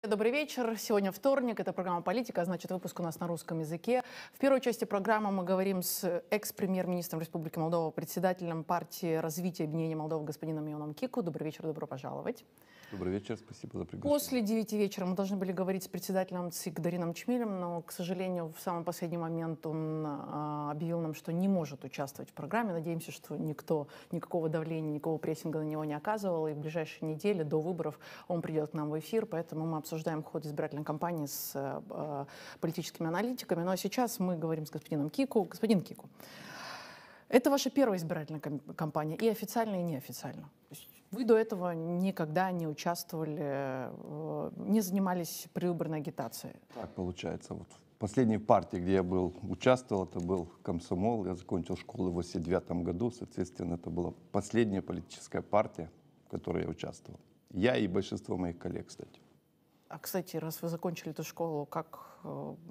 Добрый вечер. Сегодня вторник, это программа «Политика», а значит, выпуск у нас на русском языке. В первой части программы мы говорим с экс-премьер-министром Республики Молдова, председателем партии развития объединения Молдовы господином Ионом Кику. Добрый вечер, добро пожаловать. Добрый вечер, спасибо за приглашение. После 9 вечера мы должны были говорить с председателем ЦИК Дарином Чмилем, но, к сожалению, в самый последний момент он объявил нам, что не может участвовать в программе. Надеемся, что никто никакого давления, никакого прессинга на него не оказывал, и в ближайшие недели до выборов он придет к нам в эфир, поэтому мы обсуждаем ход избирательной кампании с политическими аналитиками. Ну а сейчас мы говорим с господином Кику. Господин Кику, это ваша первая избирательная кампания, и официально, и неофициально. Вы до этого никогда не участвовали, не занимались предвыборной агитацией. Так получается. Вот в последней партии, где я участвовал, это был комсомол. Я закончил школу в 1989 году. Соответственно, это была последняя политическая партия, в которой я участвовал. Я и большинство моих коллег, кстати. А, кстати, раз вы закончили эту школу, как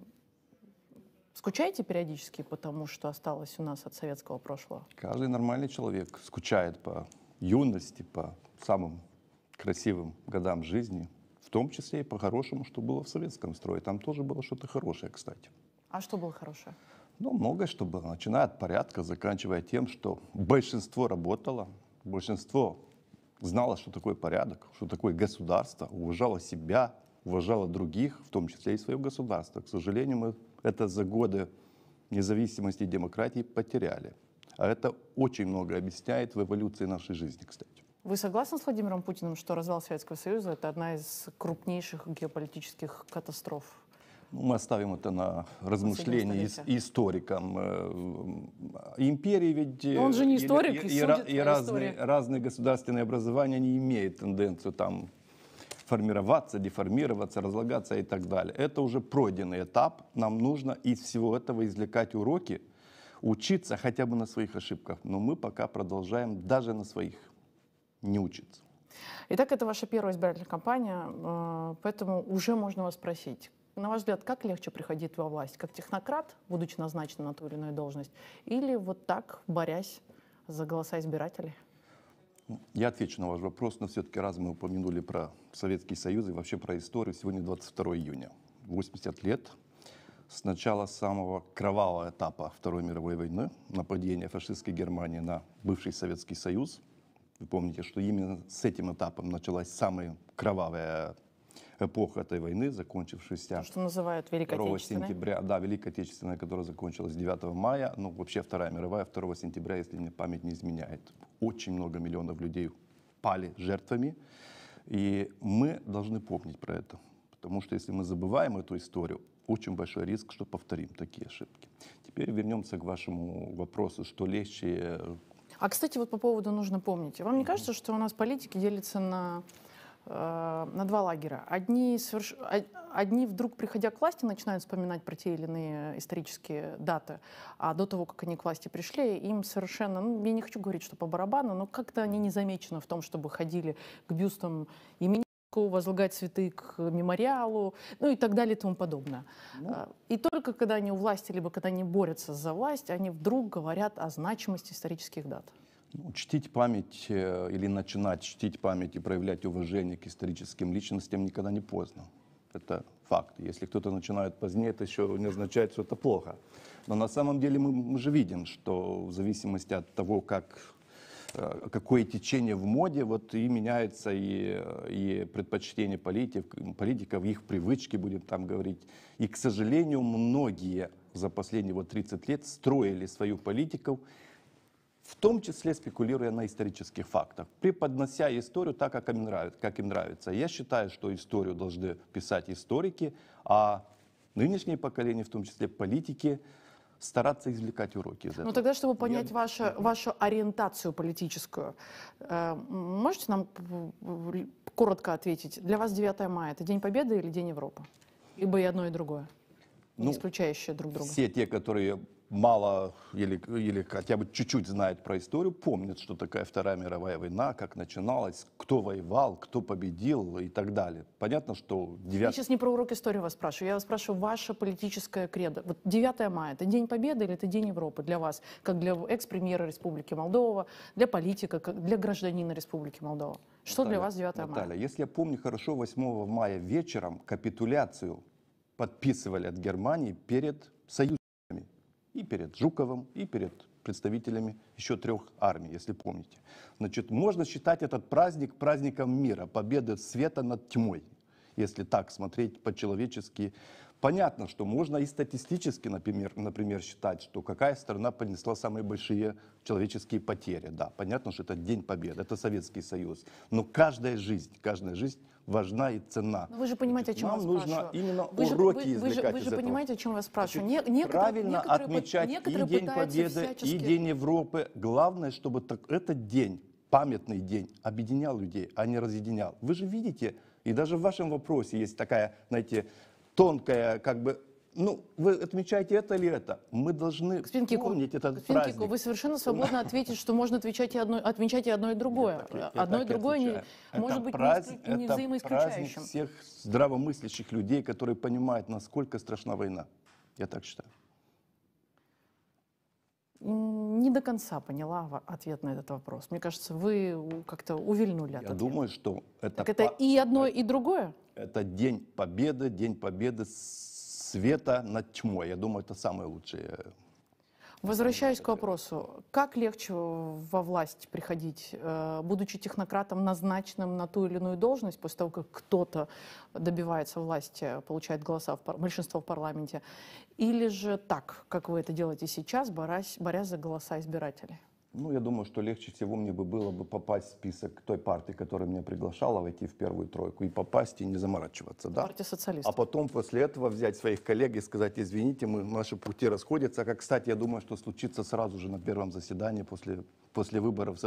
скучаете периодически, потому что осталось у нас от советского прошлого? Каждый нормальный человек скучает по юности, по самым красивым годам жизни, в том числе и по-хорошему, что было в советском строе. Там тоже было что-то хорошее, кстати. А что было хорошее? Ну, многое что было, начиная от порядка, заканчивая тем, что большинство работало, большинство знало, что такое порядок, что такое государство, уважало себя, уважало других, в том числе и свое государство. К сожалению, мы это за годы независимости и демократии потеряли. А это очень много объясняет в эволюции нашей жизни, кстати. Вы согласны с Владимиром Путиным, что развал Советского Союза — это одна из крупнейших геополитических катастроф? Ну, мы оставим это на размышления историкам. Империи ведь... Он же не историк, и разные государственные образования не имеют тенденцию там формироваться, деформироваться, разлагаться и так далее. Это уже пройденный этап. Нам нужно из всего этого извлекать уроки, учиться хотя бы на своих ошибках. Но мы пока продолжаем даже на своих не учиться. Итак, это ваша первая избирательная кампания, поэтому уже можно вас спросить. На ваш взгляд, как легче приходить во власть? Как технократ, будучи назначен на ту или иную должность? Или вот так, борясь за голоса избирателей? Я отвечу на ваш вопрос, но все-таки раз мы упомянули про Советский Союз и вообще про историю. Сегодня 22 июня, 80 лет с начала самого кровавого этапа Второй мировой войны, нападения фашистской Германии на бывший Советский Союз. Вы помните, что именно с этим этапом началась самая кровавая эпоха этой войны, закончившаяся что называют Великой 2 Отечественной. сентября. Да, Великая Отечественная, которая закончилась 9 мая. Ну, вообще Вторая мировая 2 сентября, если мне память не изменяет. Очень много миллионов людей пали жертвами. И мы должны помнить про это. Потому что если мы забываем эту историю, очень большой риск, что повторим такие ошибки. Теперь вернемся к вашему вопросу, что легче... А, кстати, вот по поводу нужно помнить. Вам не кажется, что у нас политики делятся на два лагеря? Одни вдруг, приходя к власти, начинают вспоминать про те или иные исторические даты, а до того, как они к власти пришли, им совершенно, ну, я не хочу говорить, что по барабану, но как-то они не замечены в том, чтобы ходили к бюстам имени, возлагать цветы к мемориалу, ну и так далее и тому подобное. И только когда они у власти, либо когда они борются за власть, они вдруг говорят о значимости исторических дат. Чтить память или начинать чтить память и проявлять уважение к историческим личностям никогда не поздно. Это факт. Если кто-то начинает позднее, это еще не означает, что это плохо. Но на самом деле мы же видим, что в зависимости от того, какое течение в моде, вот и меняется и предпочтение политиков, их привычки, будем там говорить. И, к сожалению, многие за последние 30 лет строили свою политику, в том числе спекулируя на исторических фактах, преподнося историю так, как им нравится. Я считаю, что историю должны писать историки, а нынешнее поколение, в том числе политики, стараться извлекать уроки из этого. Ну тогда, чтобы понять вашу ориентацию политическую, можете нам коротко ответить, для вас 9 мая — это День Победы или День Европы? Либо и одно, и другое, не исключающие друг друга. Все те, которые мало или хотя бы чуть-чуть знают про историю, помнят, что такая Вторая мировая война, как начиналась, кто воевал, кто победил и так далее. Понятно, что... Я сейчас не про урок истории вас спрашиваю, я вас спрашиваю ваше политическое кредо. Вот 9 мая — это День Победы или это День Европы для вас, как для экс-премьера Республики Молдова, для политика, как для гражданина Республики Молдова? Что для вас 9 мая? Наталья, если я помню хорошо, 8 мая вечером капитуляцию подписывали от Германии перед союзниками. И перед Жуковым, и перед представителями еще 3 армий, если помните. Значит, можно считать этот праздник праздником мира, победы света над тьмой, если так смотреть по-человечески. Понятно, что можно и статистически, например, считать, что какая страна понесла самые большие человеческие потери. Да, понятно, что это День Победы, это Советский Союз. Но каждая жизнь важна и ценна. Но вы же понимаете, о чем я Нам вас нужно спрашиваю. именно Вы же- уроки вы извлекать же из этого. понимаете, о чем я вас спрашиваю. Правильно отмечать и День Победы, и всячески... День Европы. Главное, чтобы этот день, памятный день, объединял людей, а не разъединял. Вы же видите, и даже в вашем вопросе есть такая, знаете, тонкая, как бы, ну, вы отмечаете это или это? Мы должны помнить этот праздник. Вы совершенно свободно ответить, что можно отмечать и одно, и другое. Одно и другое может быть не взаимоисключающим. Праздник всех здравомыслящих людей, которые понимают, насколько страшна война. Я так считаю. Не до конца поняла ответ на этот вопрос. Мне кажется, вы как-то увильнули от Я ответа. думаю, что это... Так это и одно, и другое? Это День Победы света над тьмой. Я думаю, это самое лучшее. Возвращаюсь к вопросу. Как легче во власть приходить, будучи технократом, назначенным на ту или иную должность, после того, как кто-то добивается власти, получает большинство в парламенте, или же так, как вы это делаете сейчас, борясь за голоса избирателей? Ну, я думаю, что легче всего мне было бы попасть в список той партии, которая меня приглашала, войти в первую тройку, и попасть, и не заморачиваться. Да? Партия социалистов. А потом после этого взять своих коллег и сказать: извините, наши пути расходятся. Как, кстати, я думаю, что случится сразу же на первом заседании после выборов с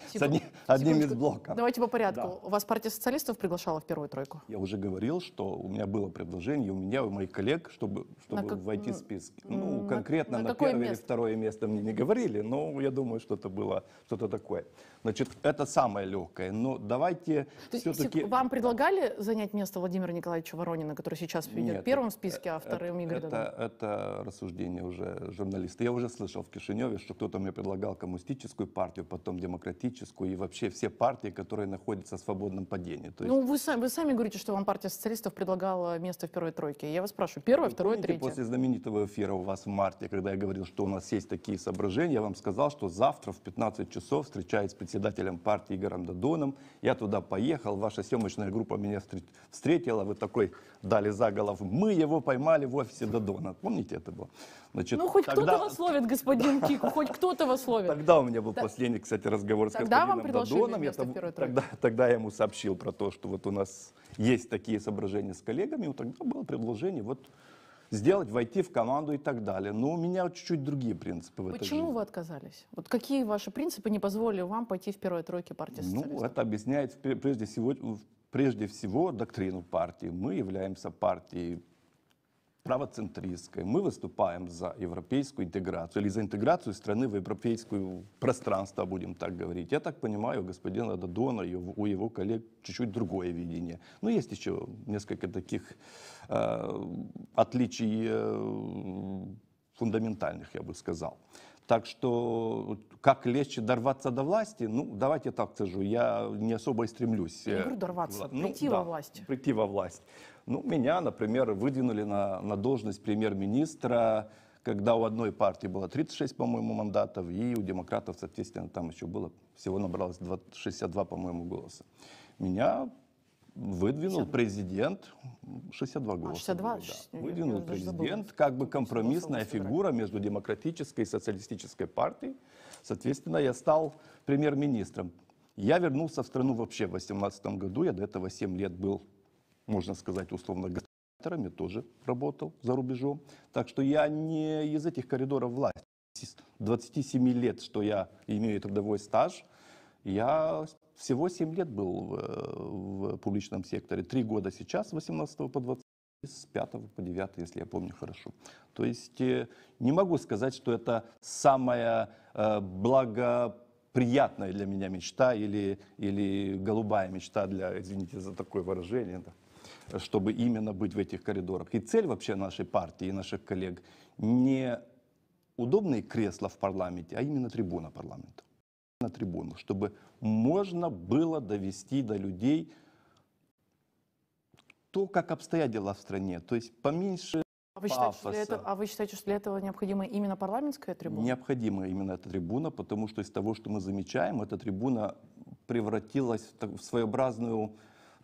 одним из блоков. Давайте по порядку. Да. Вас партия социалистов приглашала в первую тройку? Я уже говорил, что у меня было предложение, у меня и у моих коллег, чтобы войти в списки. Ну, конкретно на первое или второе место мне не говорили, но я думаю, что это было что-то такое. Значит, это самое легкое. Но давайте все-таки... Вам предлагали занять место Владимира Николаевича Воронина, который сейчас идет в первом списке, а вторым Игорь Додон? Это рассуждение уже журналиста. Я уже слышал в Кишиневе, что кто-то мне предлагал коммунистическую партию, потом демократическую и вообще все партии, которые находятся в свободном падении. То есть... Ну, вы сами говорите, что вам партия социалистов предлагала место в первой тройке. Я вас спрашиваю, первое, второе, третье? После знаменитого эфира у вас в марте, когда я говорил, что у нас есть такие соображения, я вам сказал, что завтра в 15 часов встречаюсь с председателем партии Игорем Додоном. Я туда поехал, ваша съемочная группа меня встретила, вы такой дали заголовок: мы его поймали в офисе Додона. Помните это было? Значит, ну, хоть кто-то вас ловит, господин Кику, хоть кто-то вас ловит. Тогда у меня был последний, кстати, разговор с господином Додоном. Тогда я ему сообщил про то, что вот у нас есть такие соображения с коллегами. И тогда было предложение вот сделать, войти в команду и так далее. Но у меня чуть-чуть другие принципы в этой жизни. Почему вы отказались? Вот какие ваши принципы не позволили вам пойти в первой тройке партии социалистов? Ну, это объясняет прежде всего доктрину партии. Мы являемся партией правоцентристской. Мы выступаем за европейскую интеграцию или за интеграцию страны в европейское пространство, будем так говорить. Я так понимаю, у господина Додона и у его коллег чуть-чуть другое видение. Но есть еще несколько таких отличий фундаментальных, я бы сказал. Так что, как легче дорваться до власти, ну, давайте так скажу, я не особо и стремлюсь. Я не говорю дорваться, прийти во власть. Прийти во власть. Ну, меня, например, выдвинули на должность премьер-министра, когда у одной партии было 36, по-моему, мандатов, и у демократов, соответственно, там еще было, всего набралось 62, по-моему, голоса. Меня выдвинул президент, 62 голоса. 62? Да. Выдвинул президент, как бы компромиссная фигура между демократической и социалистической партией. Соответственно, я стал премьер-министром. Я вернулся в страну вообще в 2018 году. Я до этого 7 лет был, можно сказать, условно, гастарбайтером, я тоже работал за рубежом. Так что я не из этих коридоров власти. С 27 лет, что я имею трудовой стаж, я всего 7 лет был в публичном секторе. 3 года сейчас, с 18 по 20, с 5 по 9, если я помню хорошо. То есть не могу сказать, что это самая благоприятная для меня мечта или голубая мечта для, извините за такое выражение, да, чтобы именно быть в этих коридорах. И цель вообще нашей партии и наших коллег не удобные кресла в парламенте, а именно трибуна парламента. на трибуну, чтобы можно было довести до людей то, как обстоят дела в стране. То есть поменьше Вы считаете, что для этого необходима именно парламентская трибуна? Необходима именно эта трибуна, потому что из того, что мы замечаем, эта трибуна превратилась в своеобразную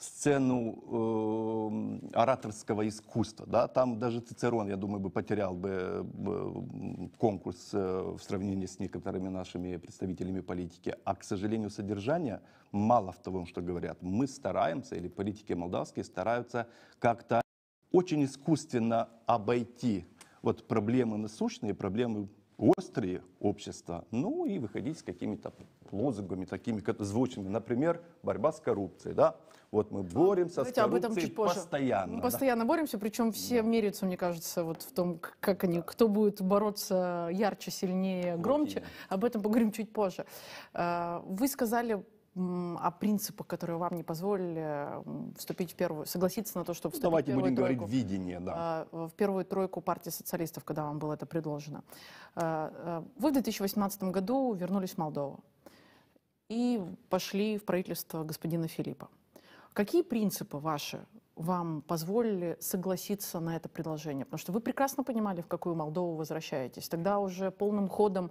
сцену ораторского искусства. Да? Там даже Цицерон, я думаю, бы потерял бы конкурс в сравнении с некоторыми нашими представителями политики. А, к сожалению, содержание мало в том, что говорят. Мы стараемся, или политики молдавские стараются как-то очень искусственно обойти вот проблемы насущные, проблемы острые общества, ну и выходить с какими-то лозунгами такими звучными, например, борьба с коррупцией, да? Вот мы боремся с коррупцией постоянно. Мы постоянно боремся, причем все меряются, мне кажется, вот в том, кто будет бороться ярче, сильнее, громче. Об этом поговорим чуть позже. Вы сказали о принципах, которые вам не позволили согласиться на то, чтобы вступить в первую тройку. Давайте будем говорить видение, да. В первую тройку партии социалистов, когда вам было это предложено. Вы в 2018 году вернулись в Молдову и пошли в правительство господина Филиппа. Какие принципы ваши вам позволили согласиться на это предложение? Потому что вы прекрасно понимали, в какую Молдову возвращаетесь. Тогда уже полным ходом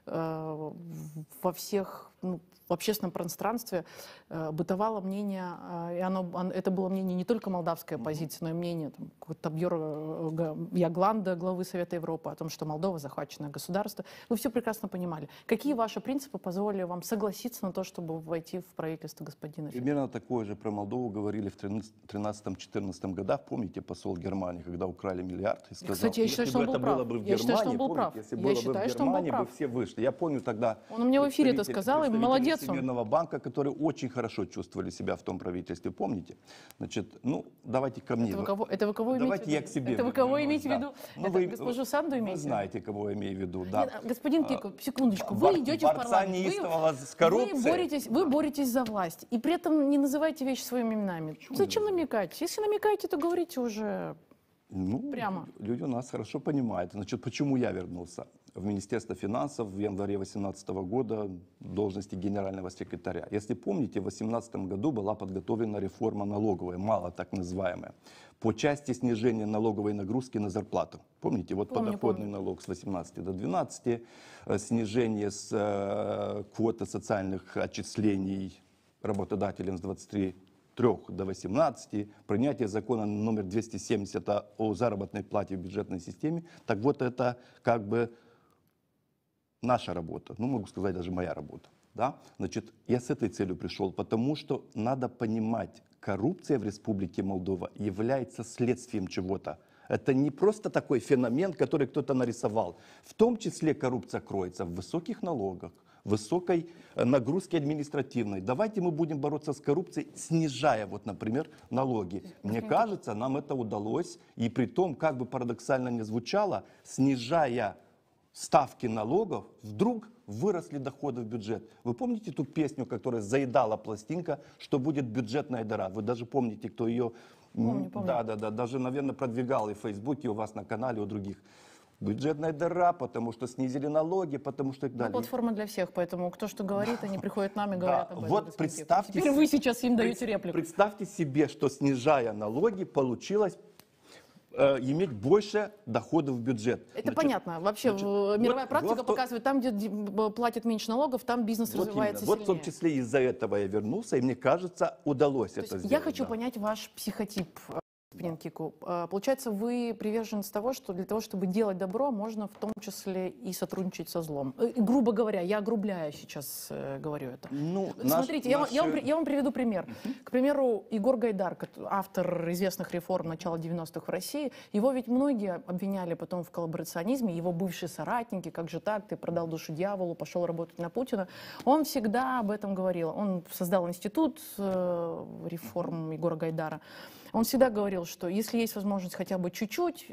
в общественном пространстве бытовало мнение, и это было мнение не только молдавской оппозиции, но и мнение Табьора Ягланда, главы Совета Европы, о том, что Молдова захваченное государство. Вы все прекрасно понимали. Какие ваши принципы позволили вам согласиться на то, чтобы войти в правительство господина Филиппа? Примерно такое же про Молдову говорили в 2013-2014 годах. Помните, посол Германии, когда украли миллиард, и сказал, кстати, я считаю, что он был прав. Я считаю, что он был прав. Если было бы в Германии, бы все вышли. Я помню тогда... Он мне в эфире это сказал, и молодец он. Всемирного банка, которые очень хорошо чувствовали себя в том правительстве, помните? Значит, ну, давайте ко мне. Это вы кого имеете в виду? Я к себе. Это вы кого имеете в виду? Вы госпожу Санду имеете? Вы знаете, кого я имею в виду, да. Нет, господин Кико, секундочку, вы идете в парламент, вы боретесь за власть, и при этом не называйте вещи своими именами. Зачем намекать? Если намекаете, то говорите уже прямо. Люди у нас хорошо понимают. Значит, почему я вернулся в Министерство финансов в январе 2018 года в должности генерального секретаря. Если помните, в 2018 году была подготовлена реформа налоговая, мало так называемая, по части снижения налоговой нагрузки на зарплату. Помните, вот подоходный налог с 18 до 12, снижение с квоты социальных отчислений работодателям с 23 до 18, принятие закона номер 270 о заработной плате в бюджетной системе. Так вот, это как бы наша работа, ну, могу сказать, даже моя работа. Да? Значит, я с этой целью пришел, потому что надо понимать, коррупция в Республике Молдова является следствием чего-то. Это не просто такой феномен, который кто-то нарисовал. В том числе коррупция кроется в высоких налогах, высокой нагрузке административной. Давайте мы будем бороться с коррупцией, снижая, вот, например, налоги. Мне кажется, нам это удалось, и при том, как бы парадоксально ни звучало, снижая ставки налогов, вдруг выросли доходы в бюджет. Вы помните ту песню, которая заедала пластинка, что будет бюджетная дыра? Вы даже помните, кто ее... Помню. Да, даже, наверное, продвигал и в Фейсбуке, у вас на канале, у других. Бюджетная дыра, потому что снизили налоги, потому что и так далее. Платформа для всех, поэтому кто что говорит, они приходят к нам и говорят об этом. Вот представьте, теперь вы сейчас им даете реплику. Представьте себе, что снижая налоги, получилось иметь больше доходов в бюджет. Это понятно. Вообще мировая практика показывает, там, где платят меньше налогов, там бизнес развивается сильнее. Вот в том числе из-за этого я вернулся, и мне кажется, удалось это сделать. Я хочу понять ваш психотип. Господин Кику, получается, вы приверженец того, что для того, чтобы делать добро, можно в том числе и сотрудничать со злом. Грубо говоря, я огрубляю сейчас, говорю это. Смотрите, я вам приведу пример. К примеру, Егор Гайдар, автор известных реформ начала 90-х в России, его ведь многие обвиняли потом в коллаборационизме, его бывшие соратники, как же так, ты продал душу дьяволу, пошел работать на Путина. Он всегда об этом говорил. Он создал институт реформ Егора Гайдара. Он всегда говорил, что если есть возможность хотя бы чуть-чуть,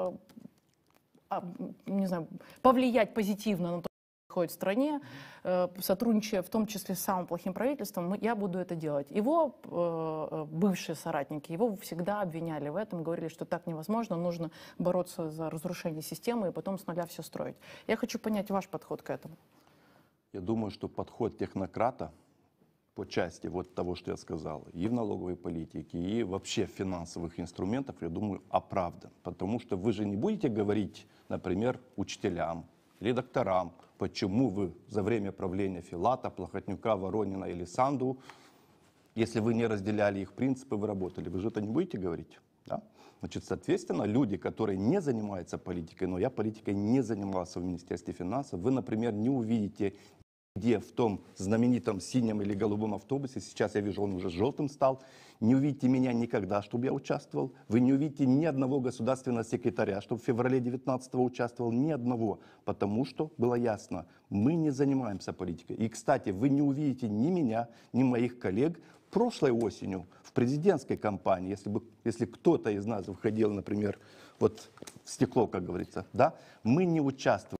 не знаю, повлиять позитивно на то, что происходит в стране, сотрудничая в том числе с самым плохим правительством, я буду это делать. Его бывшие соратники, его всегда обвиняли в этом, говорили, что так невозможно, нужно бороться за разрушение системы и потом с нуля все строить. Я хочу понять ваш подход к этому. Я думаю, что подход технократа по части вот того, что я сказал, и в налоговой политике, и вообще финансовых инструментов, я думаю, оправдан. Потому что вы же не будете говорить, например, учителям или докторам, почему вы за время правления Филата, Плохотнюка, Воронина или Санду, если вы не разделяли их принципы, вы работали. Вы же это не будете говорить? Да? Значит, соответственно, люди, которые не занимаются политикой, но я политикой не занимался в Министерстве финансов, вы, например, не увидите где в том знаменитом синем или голубом автобусе, сейчас я вижу, он уже желтым стал, не увидите меня никогда, чтобы я участвовал. Вы не увидите ни одного государственного секретаря, чтобы в феврале 19-го участвовал, ни одного. Потому что было ясно, мы не занимаемся политикой. И, кстати, вы не увидите ни меня, ни моих коллег прошлой осенью в президентской кампании, если кто-то из нас выходил, например, вот в стекло, как говорится, да, мы не участвовали.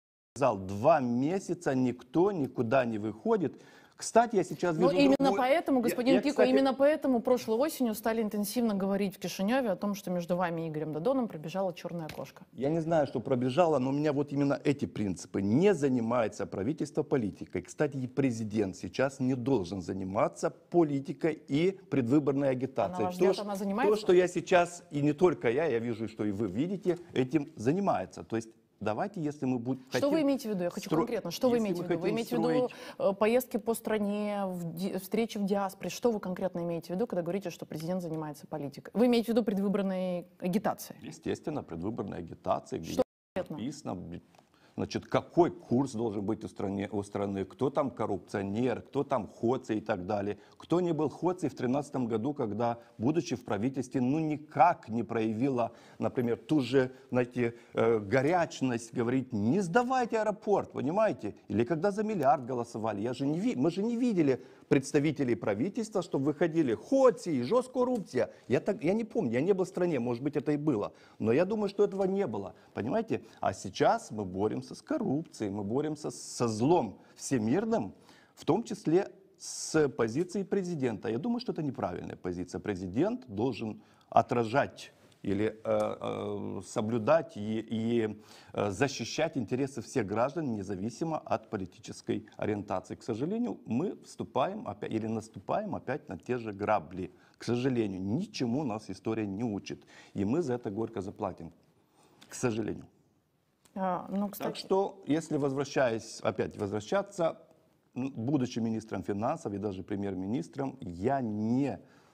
2 месяца никто никуда не выходит. Кстати, я сейчас вижу... Но именно поэтому, господин Кико, именно поэтому прошлой осенью стали интенсивно говорить в Кишиневе о том, что между вами и Игорем Додоном пробежала черная кошка. Я не знаю, что пробежала, но у меня вот именно эти принципы. Не занимается правительство политикой. Кстати, и президент сейчас не должен заниматься политикой и предвыборной агитацией. А на ваш взгляд, она занимается? То, что я сейчас, и не только я вижу, что и вы видите, этим занимается. То есть давайте, если мы будем... Что вы имеете в виду? Я хочу конкретно. Что вы имеете в виду? Вы имеете в виду поездки по стране, встречи в диаспоре? Что вы конкретно имеете в виду, когда говорите, что президент занимается политикой? Вы имеете в виду предвыборной агитацией? Естественно, предвыборной агитацией. Что конкретно? Написано, значит, какой курс должен быть у страны, кто там коррупционер, кто там ходцы и так далее. Кто не был ходцей в 2013 году, когда, будучи в правительстве, ну никак не проявила, например, ту же, знаете, горячность, говорить, не сдавайте аэропорт, понимаете? Или когда за миллиард голосовали. Мы же не видели представителей правительства, чтобы выходили ходцы и жесткая коррупция. Я не помню, я не был в стране, может быть, это и было. Но я думаю, что этого не было, понимаете? А сейчас мы боремся с коррупцией, мы боремся со злом всемирным, в том числе с позицией президента. Я думаю, что это неправильная позиция. Президент должен отражать или соблюдать и защищать интересы всех граждан, независимо от политической ориентации. К сожалению, мы вступаем опять, или наступаем опять на те же грабли. К сожалению, ничему нас история не учит. И мы за это горько заплатим. К сожалению. Кстати... Так что, если возвращаться, будучи министром финансов и даже премьер-министром, я не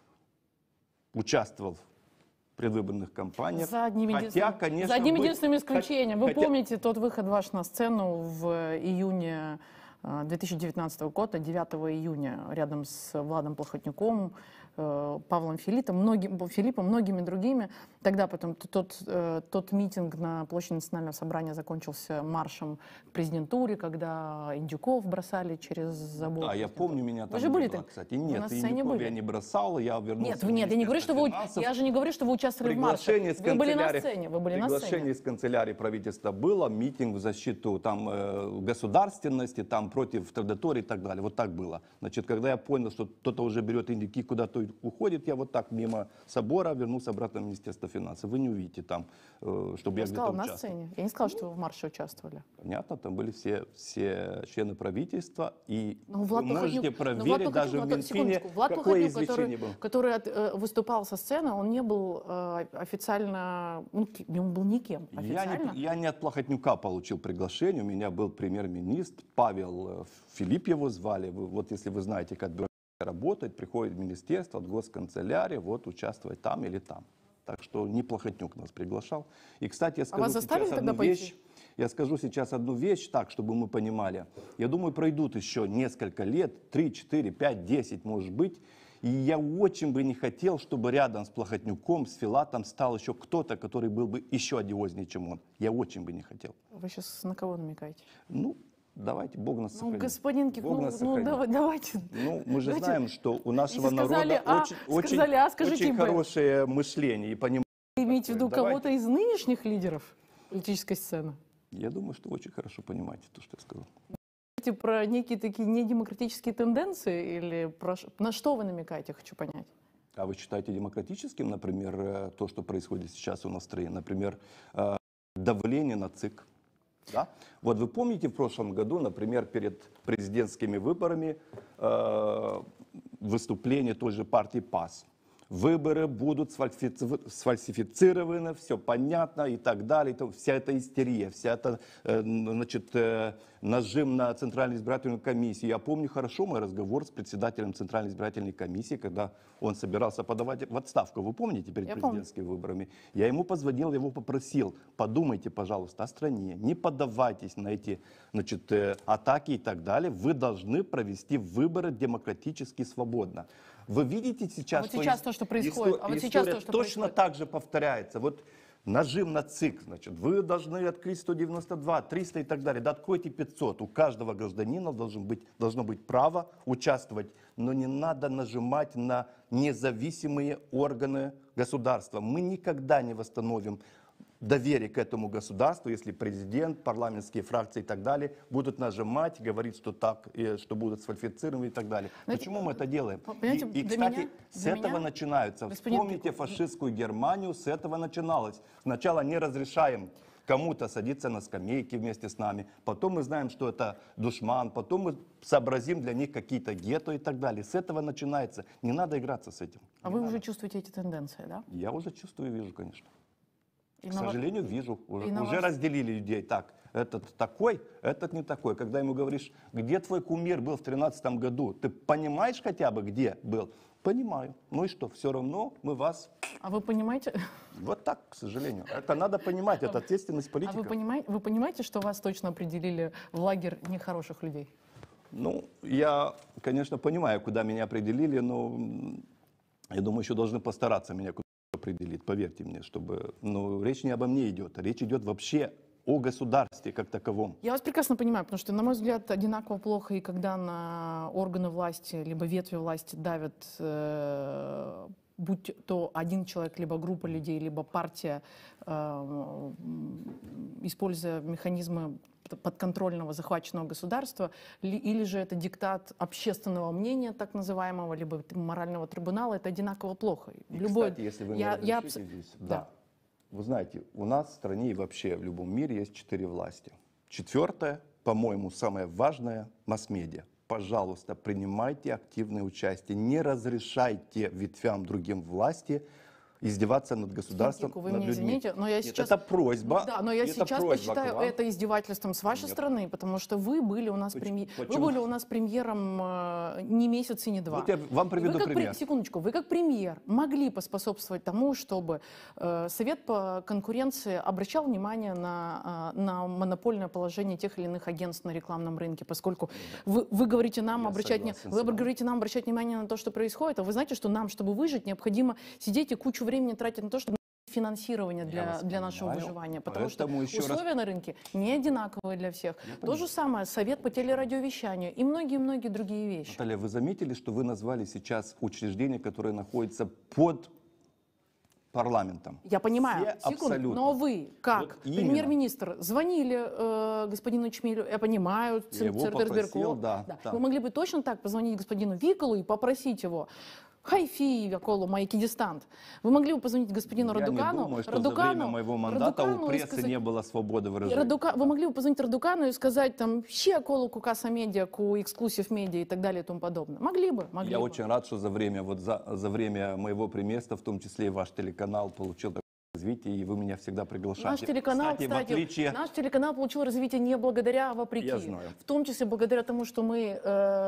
участвовал в предвыборных кампаниях. За одним единственным исключением. Вы помните тот выход ваш на сцену в июне 2019 года, 9 июня, рядом с Владом Плохотнюком, Павлом Филиппом, многими другими. Тогда потом тот митинг на площади Национального собрания закончился маршем к президентуре, когда индюков бросали через забор. Да, я помню, меня там вы же были было, кстати. Нет, на сцене индюков я не бросал, я вернулся. Нет, я не говорю, что я же не говорю, что вы участвовали в марше. Вы были на сцене, Приглашение из канцелярии правительства было, митинг в защиту государственности, против традитории и так далее. Вот так было. Значит, когда я понял, что кто-то уже берет индюки, куда-то уходит, я вот так мимо собора вернулся обратно в Министерство финансов. Вы не увидите там, чтобы я где-то участвовал. На сцене. Я не сказала, что вы в марше участвовали. Понятно, там были все члены правительства, и вы можете проверить даже в Минфине, какое извещение было. Который выступал со сцены, он не был официально, он был никем официально. Я не от Плохотнюка получил приглашение, у меня был премьер-министр Павел Филипп, его звали. Вот если вы знаете, как работает, приходит в министерство, от госканцелярии, вот участвовать там или там. Так что не Плохотнюк нас приглашал. И, кстати, я скажу вас заставили тогда пойти? Я скажу сейчас одну вещь, так, чтобы мы понимали. Я думаю, пройдут еще несколько лет, 3, 4, 5, 10, может быть. И я очень бы не хотел, чтобы рядом с Плохотнюком, с Филатом стал еще кто-то, который был бы еще одиознее, чем он. Я очень бы не хотел. Вы сейчас на кого намекаете? Давайте, Бог нас сохранит. Господин Кико, давайте. Мы же знаем, что у нашего народа очень хорошее мышление и понимание. Вы имеете в виду кого-то из нынешних лидеров политической сцены? Я думаю, что вы очень хорошо понимаете то, что я сказал. Про некие такие недемократические тенденции или на что вы намекаете, хочу понять? А вы считаете демократическим, например, то, что происходит сейчас у нас в стране? Например, давление на ЦИК. Да? Вот вы помните в прошлом году, например, перед президентскими выборами выступление той же партии ПАС. Выборы будут сфальсифицированы, все понятно и так далее. Вся эта истерия, вся эта, нажим на Центральную избирательную комиссию. Я помню хорошо мой разговор с председателем Центральной избирательной комиссии, когда он собирался подавать в отставку. Вы помните, перед президентскими выборами? Я ему позвонил, его попросил, подумайте, пожалуйста, о стране, не поддавайтесь на эти атаки и так далее. Вы должны провести выборы демократически, свободно. Вы видите сейчас, что происходит? История точно так же повторяется. Вот нажим на ЦИК, значит, вы должны открыть 192, 300 и так далее. Да откройте 500. У каждого гражданина должно быть право участвовать. Но не надо нажимать на независимые органы государства. Мы никогда не восстановим доверие к этому государству, если президент, парламентские фракции и так далее будут нажимать, говорить, что так, что будут сфальсифицированы и так далее. Знаете, почему мы это делаем? И кстати, с этого начинается. Вспомните фашистскую Германию, с этого начиналось. Сначала не разрешаем кому-то садиться на скамейке вместе с нами, потом мы знаем, что это душман, потом мы сообразим для них какие-то гетто и так далее. С этого начинается. Не надо играться с этим. А вы уже чувствуете эти тенденции, да? Я уже чувствую и вижу, конечно. К сожалению, вижу. Уже разделили людей так. Этот такой, этот не такой. Когда ему говоришь, где твой кумир был в 2013 году, ты понимаешь хотя бы, где был? Понимаю. Ну и что, все равно мы вас... А вы понимаете... Вот так, к сожалению. Это надо понимать, это ответственность политика. А вы понимаете, что вас точно определили в лагерь нехороших людей? Ну, я, конечно, понимаю, куда меня определили, но я думаю, еще должны постараться меня куда определить, поверьте мне, чтобы... Но речь не обо мне идет, речь идет вообще о государстве как таковом. Я вас прекрасно понимаю, потому что, на мой взгляд, одинаково плохо и когда на органы власти, либо ветви власти давят, будь то один человек, либо группа людей, либо партия, используя механизмы подконтрольного захваченного государства, или же это диктат общественного мнения, так называемого, либо морального трибунала, это одинаково плохо. И, кстати, если вы меня разрешите здесь, да. Вы знаете, у нас в стране и вообще в любом мире есть 4 власти. 4-я, по-моему, самое важное — масс-медиа. Пожалуйста, принимайте активное участие, не разрешайте ветвям другим власти издеваться над государством, вы над мне людьми. извините, но я сейчас... Это просьба. Да, но я сейчас посчитаю это издевательством с вашей стороны, потому что вы были у нас премьером не месяц и не два. Вот я вам приведу пример. Секундочку, вы как премьер могли поспособствовать тому, чтобы Совет по конкуренции обращал внимание на монопольное положение тех или иных агентств на рекламном рынке, поскольку вы говорите нам обращать внимание на то, что происходит, а вы знаете, что нам, чтобы выжить, необходимо сидеть и кучу времени тратить на то, чтобы финансирование для нашего выживания, потому что условия на рынке не одинаковые для всех. То же самое Совет по телерадиовещанию и многие-многие другие вещи. Наталья, вы заметили, что вы назвали сейчас учреждение, которое находится под парламентом? Я понимаю, секунду, но вы, как премьер-министр, звонили господину Чмилю, я понимаю, попросил, да. Вы могли бы точно так позвонить господину Виколу и попросить его: Хайфи, Яколу, майки дистант. Вы могли бы позвонить господину Радукану? Я не думаю, что за время моего мандата у прессы не было свободы выражения. Вы могли бы позвонить Радукану и сказать там «Ще колу кукаса медиа, ку эксклюзив медиа» и так далее и тому подобное. Могли бы. Я очень рад, что за время моего премьерства, в том числе и ваш телеканал, получил такое развитие, и вы меня всегда приглашаете. Наш телеканал получил развитие не благодаря, а вопреки. Я знаю. В том числе благодаря тому, что мы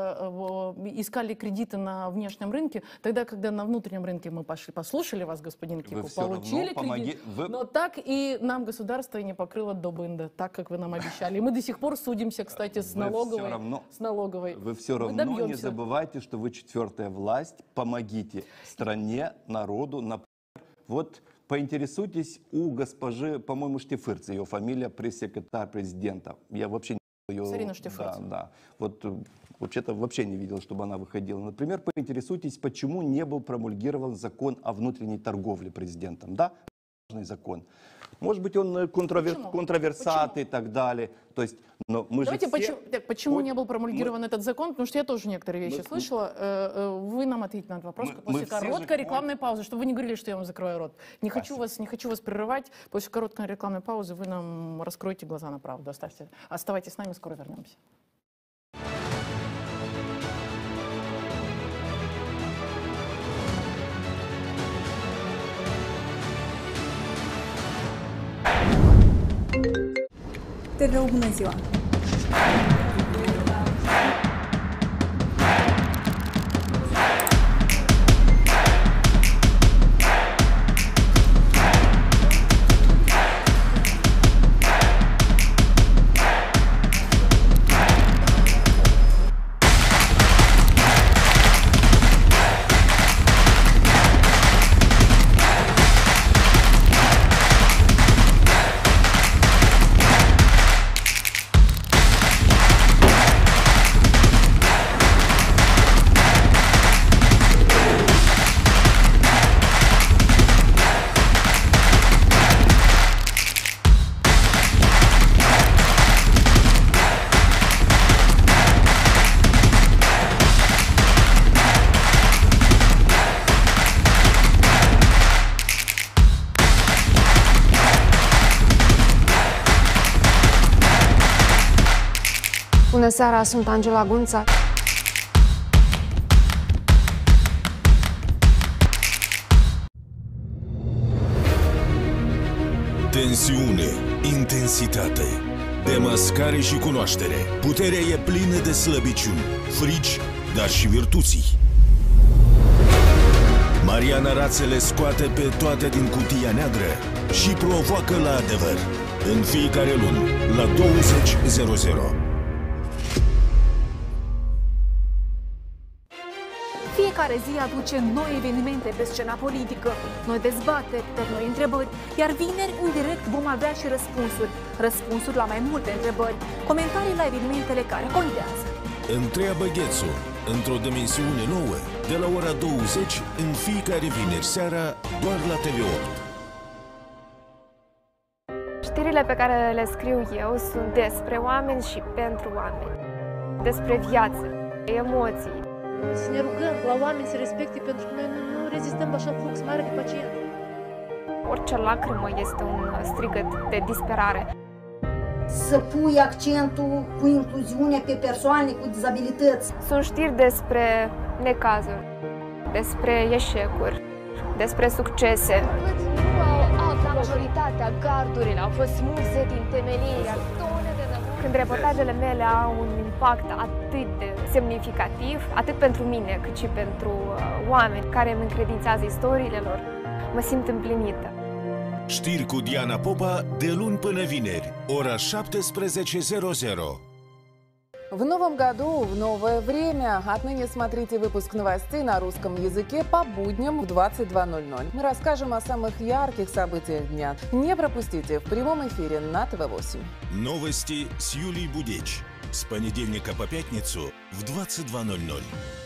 искали кредиты на внешнем рынке, тогда, когда на внутреннем рынке мы пошли, послушали вас, господин Кику, получили кредит, но так и нам государство не покрыло до бында, так, как вы нам обещали. И мы до сих пор судимся, кстати, с налоговой. Вы все равно не забывайте, что вы 4-я власть, помогите стране, народу. Вот поинтересуйтесь у госпожи, по-моему, Штифырц, ее фамилия, пресс-секретарь президента. Я вообще не видел ее... Сарина Штифырц. Да. Вот вообще-то вообще не видел, чтобы она выходила. Например, поинтересуйтесь, почему не был промульгирован закон о внутренней торговле президентом. Да, важный закон. Может быть, он контроверсат и так далее. То есть, но мы Давайте, же все... почему не был промульгирован этот закон? Потому что я тоже некоторые вещи слышала. Вы нам ответите на этот вопрос после короткой рекламной паузы, чтобы вы не говорили, что я вам закрою рот. Не хочу вас прерывать. После короткой рекламной паузы вы нам раскроете глаза на правду. Оставайтесь с нами, скоро вернемся. TVU, bună ziua! Bună seara, sunt Angela Gunța. Tensiune, intensitate, demascare și cunoaștere. Puterea e plină de slăbiciuni, frici, dar și virtuții. Mariana Rațe le scoate pe toate din cutia neagră și provoacă la adevăr. În fiecare lună, la 20:00. Fiecare zi aduce noi evenimente pe scena politică, noi dezbateri, noi întrebări, iar vineri, în direct, vom avea și răspunsuri. Răspunsuri la mai multe întrebări, comentarii la evenimentele care contează. Întreabă Ghețu, într-o dimensiune nouă, de la ora 20, în fiecare vineri seara, doar la TV8. Știrile pe care le scriu eu sunt despre oameni și pentru oameni. Despre viață, emoții. Să ne rugăm la oameni să respecte, pentru că noi nu rezistăm la așa flux mare de pacienți. Orice lacrimă este un strigăt de disperare. Să pui accentul cu incluziunea pe persoane cu dizabilități. Sunt știri despre necazuri, despre eșecuri, despre succese. Majoritatea gardurilor au fost smulse din temelie. Când reportajele mele au un impact atât de semnificativ, atât pentru mine, cât și pentru oameni care îmi încredințează istoriile lor, mă simt împlinită. Știri cu Diana Popa de luni până vineri, ora 17:00. В новом году, в новое время. Отныне смотрите выпуск новостей на русском языке по будням в 22:00. Мы расскажем о самых ярких событиях дня. Не пропустите в прямом эфире на ТВ8. Новости с Юлией Будеч. С понедельника по пятницу в 22:00.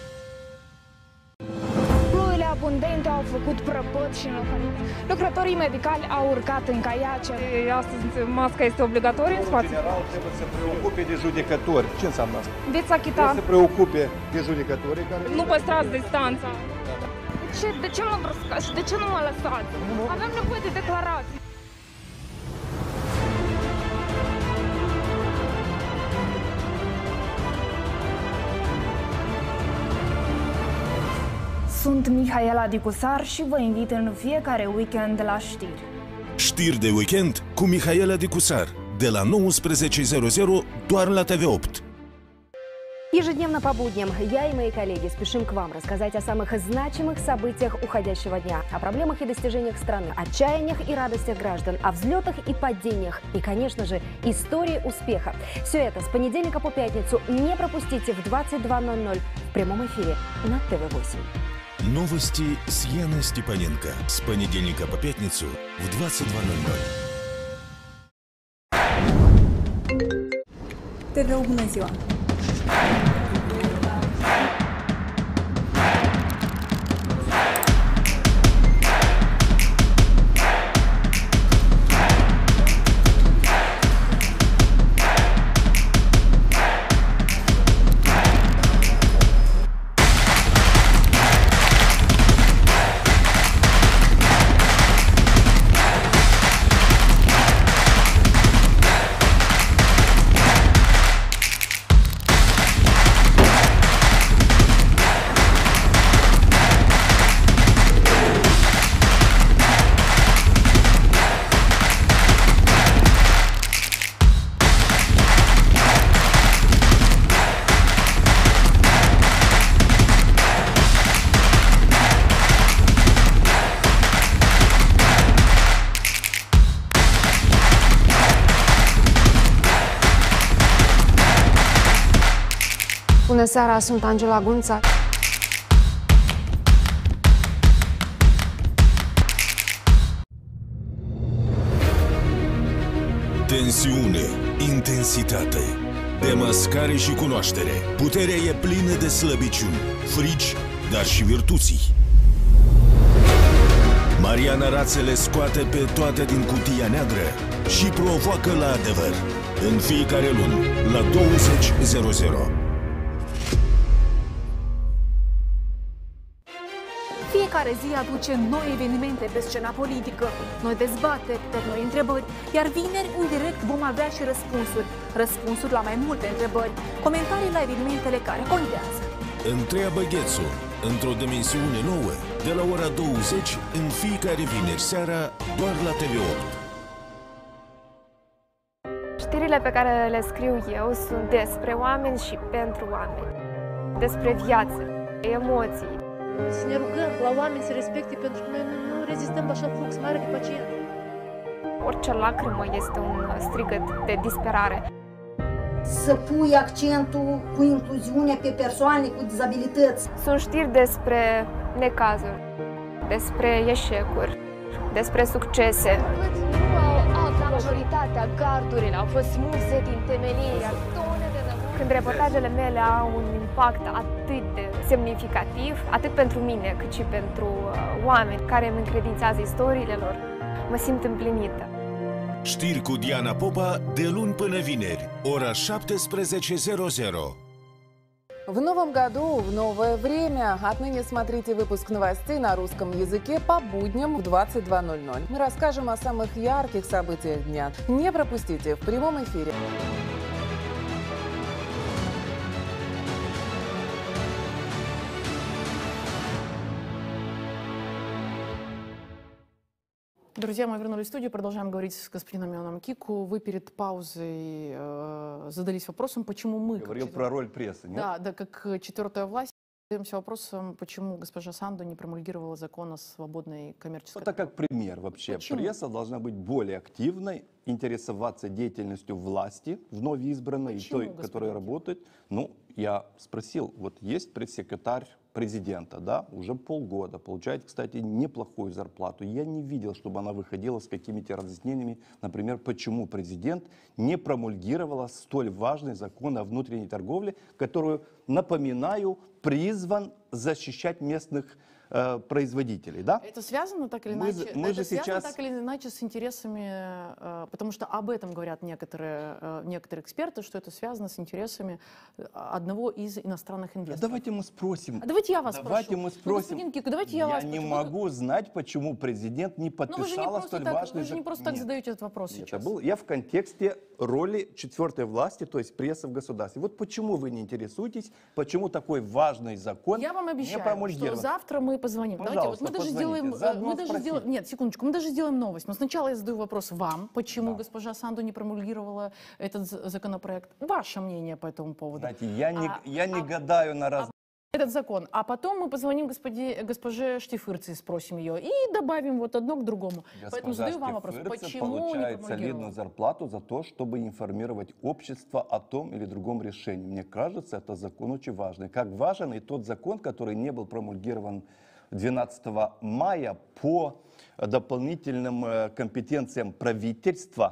Ploile abundente au făcut prăpăd și înlocuit. Lucrătorii medicali au urcat în caiace. Astăzi masca este obligatorie în spațiu? General trebuie să preocupe de judecători. Ce înseamnă asta? Veți achita. Trebuie să preocupe de judecătorii care... Nu păstrați distanța. De ce mă brăscați și de ce nu mă lăsați? Avem nevoie de declarații. Sunt Mihaela Dicusar și vă invit în fiecare weekend la știri. Știri de weekend cu Mihaela Dicusar, de la 19:00 doar la TV8. Ежедневно по будням я и мои коллеги спешим к вам рассказать о самых значимых событиях уходящего дня, о проблемах и достижениях страны, отчаяниях и радостях граждан, о взлетах и падениях и, конечно же, истории успеха. Все это с понедельника по пятницу не пропустите в 22:00 в прямом эфире на ТВ8. Новости с Яной Степаненко. С понедельника по пятницу в 22:00. TVU, bună ziua! Bună seara, sunt Angela Gunța. Tensiune, intensitate, demascare și cunoaștere. Puterea e plină de slăbiciuni, frici, dar și virtuții. Mariana Rațe le scoate pe toate din cutia neagră și provoacă la adevăr. În fiecare lună, la 20:00. Fiecare zi aduce noi evenimente pe scena politică, noi dezbateri, noi întrebări, iar vineri, în direct, vom avea și răspunsuri. Răspunsuri la mai multe întrebări, comentarii la evenimentele care contează. Întreabă Ghețu, într-o dimensiune nouă, de la ora 20, în fiecare vineri seara, doar la TV8. Știrile pe care le scriu eu sunt despre oameni și pentru oameni. Despre viață, emoții. Să ne rugăm la oameni să respecte, pentru că noi nu rezistăm la așa flux mare de pacient. Orice lacrimă este un strigăt de disperare. Să pui accentul cu incluziunea pe persoane cu dizabilități. Sunt știri despre necazuri, despre eșecuri, despre succese. Majoritatea gardurilor au fost smulse din temelie. Când reportajele mele au un impact atât de semnificativ, atât pentru mine, cât și pentru oameni care îmi încredințează istoriile lor, mă simt împlinită. Știri cu Diana Popa de luni până vineri, ора 17:00. В новом году, в новое время. Отныне смотрите выпуск новостей на русском языке по будням в 22:00. Мы расскажем о самых ярких событиях дня. Не пропустите в прямом эфире. Друзья, мы вернулись в студию, продолжаем говорить с господином Ионом Кику. Вы перед паузой задались вопросом, почему мы... Говорил про роль прессы, нет? Да, как четвертая власть, задаемся вопросом, почему госпожа Санду не промульгировала закон о свободной коммерческой... Это как пример вообще. Почему? Пресса должна быть более активной, интересоваться деятельностью власти, вновь избранной, и той, которая работает. Ну, я спросил, вот есть пресс-секретарь президента, да, уже полгода, получает, кстати, неплохую зарплату. Я не видел, чтобы она выходила с какими-то разъяснениями, например, почему президент не промульгировала столь важный закон о внутренней торговле, который, напоминаю, призван защищать местных производителей, да? Это связано так или иначе? Мы же связано сейчас... так или иначе с интересами, потому что об этом говорят некоторые эксперты, что это связано с интересами одного из иностранных инвесторов. Давайте мы спросим. Давайте я вас Давайте спрошу. мы спросим. Господин Кико, давайте я вас не спрошу. могу знать, почему президент не подписала столь важный... Вы же не просто так задаете этот вопрос сейчас. Я в контексте роли четвертой власти, то есть прессы в государстве. Вот почему вы не интересуетесь, почему такой важный закон Я вам не обещаю, промульгирован? что завтра мы позвоним. Пожалуйста, Давайте, вот мы даже позвоните. сделаем, нет, секундочку, мы даже сделаем новость. Но сначала я задаю вопрос вам, почему госпожа Санду не промульгировала этот законопроект. Ваше мнение по этому поводу. Знаете, я не гадаю на раз... Этот закон. А потом мы позвоним госпоже Штифырце и спросим ее. И добавим вот одно к другому. Поэтому задаю вам вопрос. Почему получает не солидную зарплату за то, чтобы информировать общество о том или другом решении. Мне кажется, это закон очень важный. Как важен и тот закон, который не был промульгирован 12 мая по дополнительным компетенциям правительства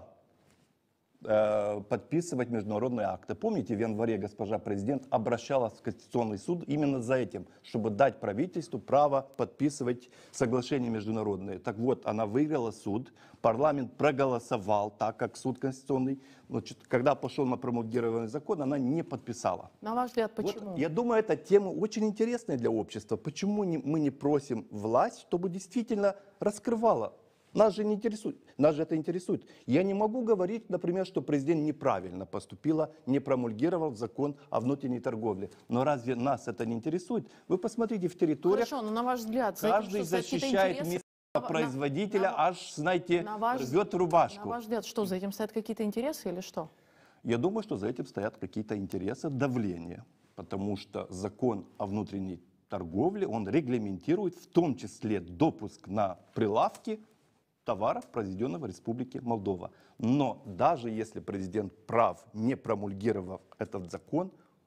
подписывать международные акты. Помните, в январе госпожа президент обращалась в Конституционный суд именно за этим, чтобы дать правительству право подписывать соглашения международные. Так вот, она выиграла суд, парламент проголосовал так, как суд конституционный. Значит, когда пошел на промульгированный закон, она не подписала. На ваш взгляд, почему? Вот, я думаю, эта тема очень интересная для общества. Почему мы не просим власть, чтобы действительно раскрывала? Нас же это интересует. Я не могу говорить, например, что президент неправильно поступила, не промульгировал закон о внутренней торговле. Но разве нас это не интересует? Вы посмотрите в территориях. Хорошо, но на ваш взгляд, каждый защищает местного производителя, аж, знаете, рвет рубашку. На ваш взгляд, что, за этим стоят какие-то интересы или что? Я думаю, что за этим стоят какие-то интересы давления. Потому что закон о внутренней торговле, он регламентирует в том числе допуск на прилавки товаров, произведенных в Республике Молдова. Но даже если президент прав, не промульгировав этот закон,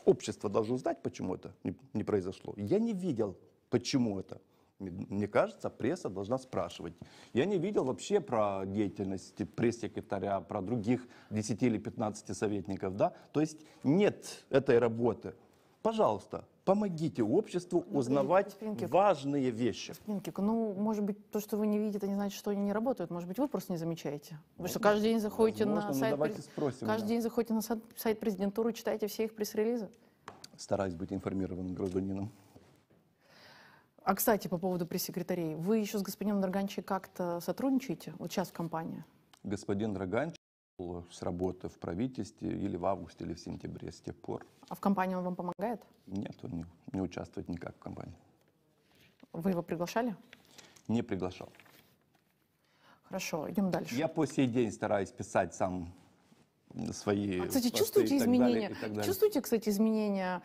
общество должно знать, почему это не произошло. Я не видел, почему это. Мне кажется, пресса должна спрашивать. Я не видел вообще про деятельность пресс-секретаря, про других 10 или 15 советников. Да? То есть нет этой работы. Пожалуйста, помогите обществу узнавать важные вещи. Господин Кик, ну, может быть, то, что вы не видите, это не значит, что они не работают. Может быть, вы просто не замечаете. Вы что, каждый день заходите на сайт... Каждый день заходите на сайт президентуры, читаете все их пресс-релизы? Стараюсь быть информированным гражданином. А, кстати, по поводу пресс-секретарей. Вы еще с господином Драганчи как-то сотрудничаете? Вот сейчас в компании? Господин Драганчи с работы в правительстве или в августе, или в сентябре с тех пор. А в компании он вам помогает? Нет, он не участвует никак в компании. Вы его приглашали? Не приглашал. Хорошо, идем дальше. Я по сей день стараюсь писать сам свои кстати, посты чувствуете изменения? Чувствуете, кстати, изменения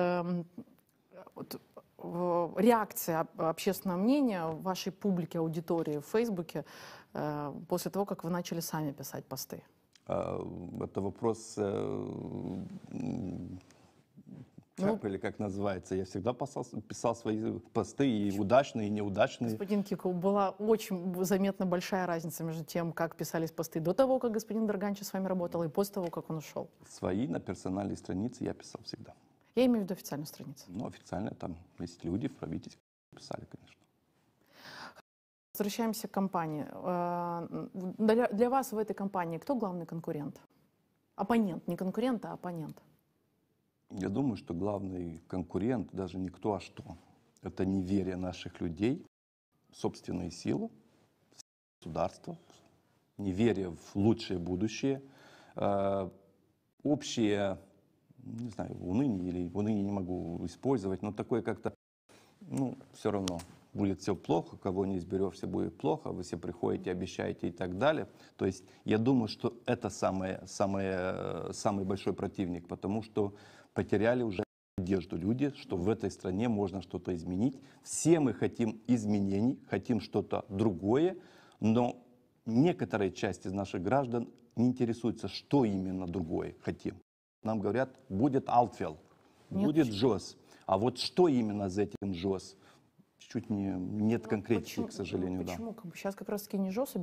реакция общественного мнения вашей публики, аудитории в Фейсбуке после того, как вы начали сами писать посты? Это вопрос или как называется. Я всегда писал свои посты, и удачные, и неудачные. Господин Кику, была очень заметна большая разница между тем, как писались посты до того, как господин Драганчи с вами работал, и после того, как он ушел. Свои на персональной странице я писал всегда. Я имею в виду официальную страницу. Ну, официально там есть люди в правительстве, писали, конечно. Возвращаемся к компании. Для вас в этой компании кто главный конкурент? Оппонент, не конкурент, а оппонент. Я думаю, что главный конкурент даже не кто, а что. Это неверие наших людей в собственные силы, в государство, неверие в лучшее будущее, общее, не знаю, уныние или уныние не могу использовать, но такое как-то, все равно будет все плохо, кого не изберешь, все будет плохо, вы все приходите, обещаете и так далее. То есть я думаю, что это самый большой противник, потому что потеряли уже надежду люди, что в этой стране можно что-то изменить. Все мы хотим изменений, хотим что-то другое, но некоторая часть из наших граждан не интересуется, что именно другое хотим. Нам говорят, будет Алтфел, будет ЖОС. А вот что именно за этим ЖОС? Чуть нет конкретики, к сожалению. Почему? Да. Сейчас как раз-таки не ЖОС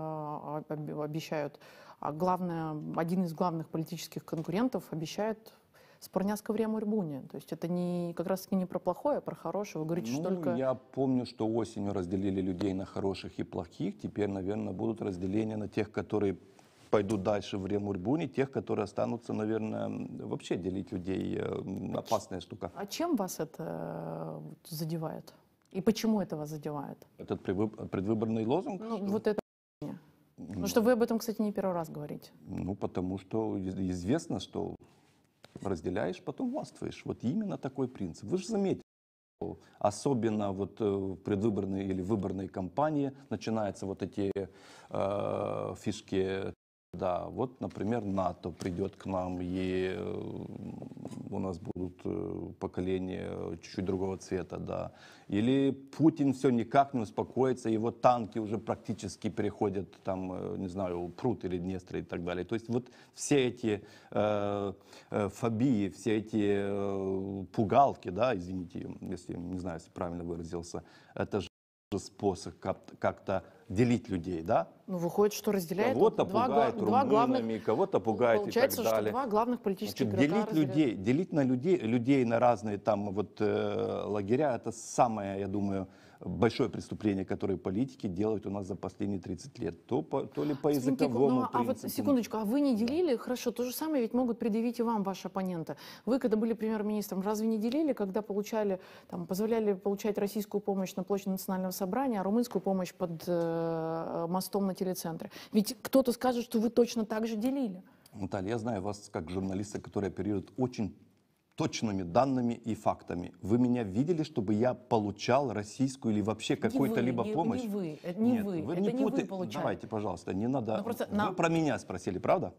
обещают, а главное, один из главных политических конкурентов обещает Спорняцка в Ремурбуне. То есть это как раз-таки не про плохое, а про хорошее. Вы говорите, что только... Я помню, что осенью разделили людей на хороших и плохих. Теперь, наверное, будут разделения на тех, которые пойдут дальше в Ремурбуне, тех, которые останутся, наверное, вообще делить людей. Опасная штука. А чем вас это задевает? И почему это вас задевает? Этот предвыборный лозунг? Вот это... Ну, что вы об этом, кстати, не первый раз говорите. Потому что известно, что разделяешь, потом властвуешь. Вот именно такой принцип. Вы же заметили, особенно вот в предвыборной или выборной кампании начинаются вот эти фишки. Да, вот, например, НАТО придет к нам, и у нас будут поколения чуть-чуть другого цвета, да. Или Путин все никак не успокоится, его танки уже практически переходят, там, не знаю, Прут или Днестр и так далее. То есть вот все эти фобии, все эти пугалки, да, извините, если, не знаю, если правильно выразился, это же способ как-то делить людей, да? Выходит, что разделяет кого-то пугает румынами, кого-то пугает и так далее. Получается, что два главных политических игрока делить на людей на разные там вот лагеря, это самое, я думаю, большое преступление, которое политики делают у нас за последние 30 лет. То ли по языковому принципу. А вот секундочку, а вы не делили? Хорошо, то же самое ведь могут предъявить и вам ваши оппоненты. Вы, когда были премьер-министром, разве не делили, когда позволяли получать российскую помощь на площади Национального собрания, а румынскую помощь под мостом на телецентре? Ведь кто-то скажет, что вы точно так же делили. Наталья, я знаю вас как журналиста, который оперирует очень точными данными и фактами. Вы меня видели, чтобы я получал российскую или вообще какую-то либо помощь? Не вы, это не вы получали. Давайте, пожалуйста, не надо. Вы про меня спросили, правда?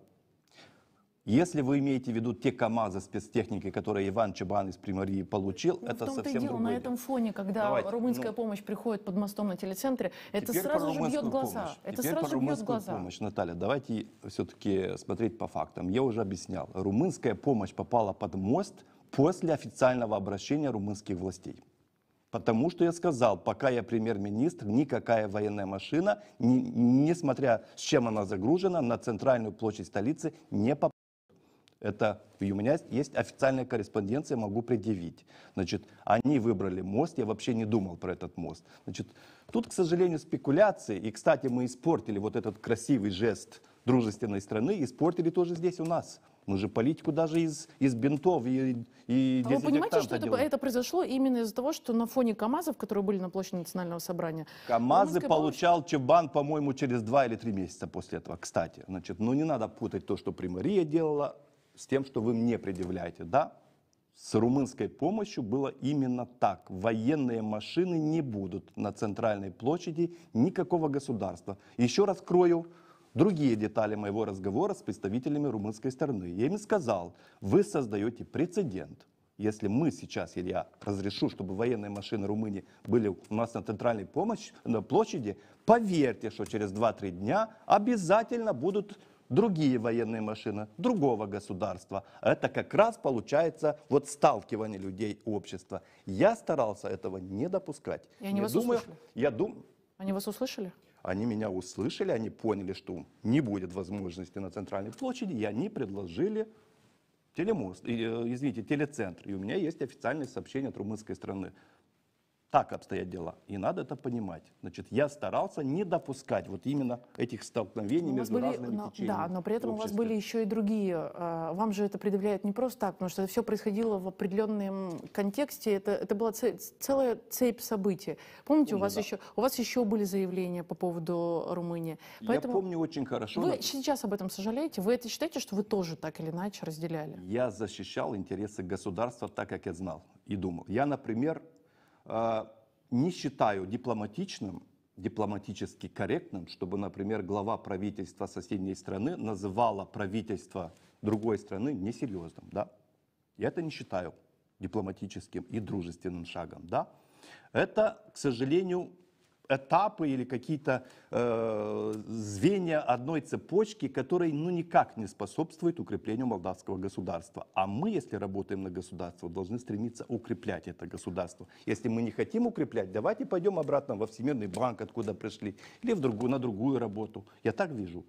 Если вы имеете в виду те КАМАЗы спецтехники, которые Иван Чабан из Приморьи получил, это совсем другое. На этом фоне, когда румынская помощь приходит под мостом на телецентре, это сразу же бьет глаза. Это сразу же бьет глаза. Помощь, Наталья, давайте все-таки смотреть по фактам. Я уже объяснял. Румынская помощь попала под мост после официального обращения румынских властей. Потому что я сказал, пока я премьер-министр, никакая военная машина, несмотря с чем она загружена, на центральную площадь столицы не попадет. Это у меня есть официальная корреспонденция, могу предъявить. Значит, они выбрали мост, я вообще не думал про этот мост. Значит, тут, к сожалению, спекуляции. И, кстати, мы испортили вот этот красивый жест дружественной страны, испортили тоже здесь у нас. Мы же политику даже из бинтов и вы понимаете, что это произошло именно из-за того, что на фоне КАМАЗов, которые были на площади Национального собрания... КАМАЗы получал Чебан, по-моему, через 2 или 3 месяца после этого, кстати. Значит, ну не надо путать то, что Примария делала, с тем, что вы мне предъявляете. Да, с румынской помощью было именно так. Военные машины не будут на центральной площади никакого государства. Еще раз крою другие детали моего разговора с представителями румынской стороны. Я им сказал, вы создаете прецедент. Если мы сейчас, или я разрешу, чтобы военные машины Румынии были у нас на центральной площади, поверьте, что через 2-3 дня обязательно будут другие военные машины другого государства. Это как раз получается вот сталкивание людей, общества. Я старался этого не допускать. И они вас услышали? Они вас услышали? Они меня услышали, они поняли, что не будет возможности на центральной площади, и они предложили телецентр. И у меня есть официальное сообщение от румынской страны. Так обстоят дела, и надо это понимать. Значит, я старался не допускать вот именно этих столкновений между разными течениями. Да, но при этом у вас были еще и другие. Вам же это предъявляют не просто так, потому что это все происходило в определенном контексте. Это была целая цепь событий. Помните, у вас еще были заявления по поводу Румынии. Поэтому я помню очень хорошо. Вы сейчас об этом сожалеете? Вы это считаете, что вы тоже так или иначе разделяли? Я защищал интересы государства так, как я знал и думал. Я, например, не считаю дипломатически корректным, чтобы, например, глава правительства соседней страны называла правительство другой страны несерьезным. Да? Я это не считаю дипломатическим и дружественным шагом. Да? Это, к сожалению, этапы или какие-то звенья одной цепочки, которые никак не способствуют укреплению молдавского государства. А мы, если работаем на государство, должны стремиться укреплять это государство. Если мы не хотим укреплять, давайте пойдем обратно во Всемирный банк, откуда пришли, или на другую работу. Я так вижу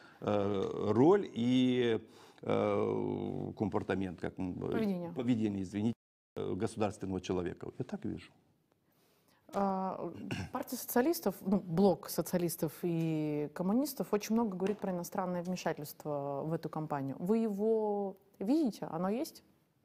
роль и компортамент, поведение, извините, государственного человека. Я так вижу. Партия социалистов, блок социалистов и коммунистов очень много говорит про иностранное вмешательство в эту кампанию. Вы его видите? Оно есть?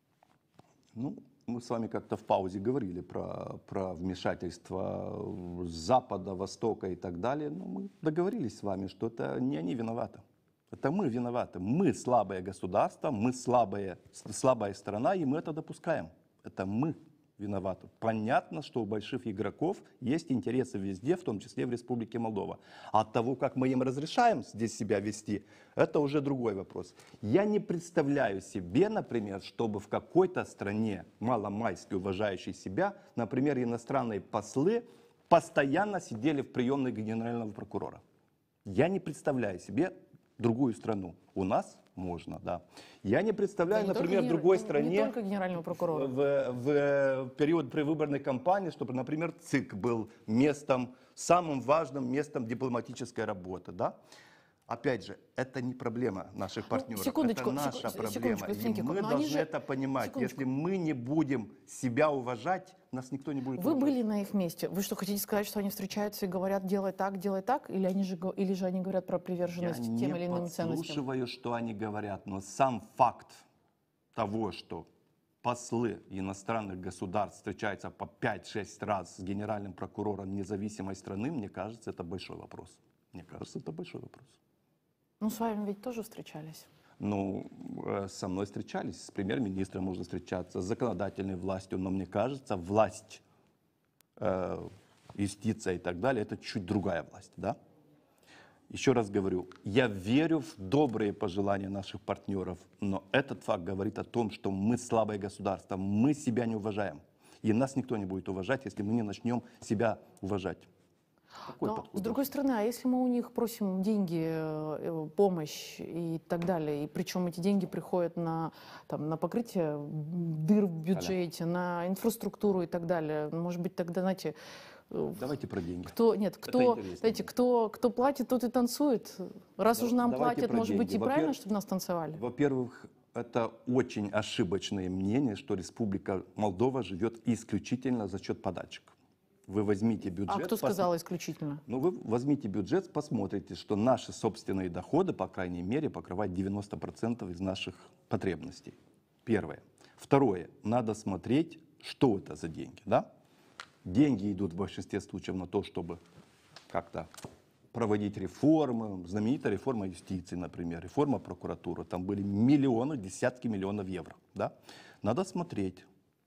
Мы с вами как-то в паузе говорили про вмешательство с Запада, Востока и так далее. Но мы договорились с вами, что это не они виноваты. Это мы виноваты. Мы слабое государство, мы слабая страна, и мы это допускаем. Это мы виноваты. Понятно, что у больших игроков есть интересы везде, в том числе в Республике Молдова. А от того, как мы им разрешаем здесь себя вести, это уже другой вопрос. Я не представляю себе, например, чтобы в какой-то стране, маломальски уважающей себя, например, иностранные послы постоянно сидели в приемной генерального прокурора. Я не представляю себе другую страну. У нас можно, да. Я не представляю, например, в другой стране, не только генерального прокурора, в период предвыборной кампании, чтобы, например, ЦИК был самым важным местом дипломатической работы, да. Опять же, это не проблема наших партнеров, это наша проблема. И мы должны это понимать. Если мы не будем себя уважать, нас никто не будет уважать. Вы были на их месте. Вы что, хотите сказать, что они встречаются и говорят, делай так, или же они говорят про приверженность тем или иным ценностям? Я не подслушиваю, что они говорят, но сам факт того, что послы иностранных государств встречаются по 5-6 раз с генеральным прокурором независимой страны, мне кажется, это большой вопрос. С вами ведь тоже встречались? Со мной встречались, с премьер-министром можно встречаться, с законодательной властью, но мне кажется, власть, юстиция и так далее, это чуть другая власть, да? Еще раз говорю, я верю в добрые пожелания наших партнеров, но этот факт говорит о том, что мы слабое государство, мы себя не уважаем, и нас никто не будет уважать, если мы не начнем себя уважать. Но, с другой стороны, а если мы у них просим деньги, помощь и так далее, и причем эти деньги приходят на покрытие дыр в бюджете, на инфраструктуру и так далее, может быть, тогда, знаете... Давайте про деньги. Кто платит, тот и танцует. Раз уж нам платят, может быть, и правильно, чтобы нас танцевали? Во-первых, это очень ошибочное мнение, что Республика Молдова живет исключительно за счет подачек. Вы возьмите бюджет... А кто сказал исключительно? Ну, вы возьмите бюджет, посмотрите, что наши собственные доходы, по крайней мере, покрывают 90% из наших потребностей. Первое. Второе. Надо смотреть, что это за деньги, да? Деньги идут в большинстве случаев на то, чтобы как-то проводить реформы. Знаменитая реформа юстиции, например, реформа прокуратуры. Там были миллионы, десятки миллионов евро. Да? Надо смотреть.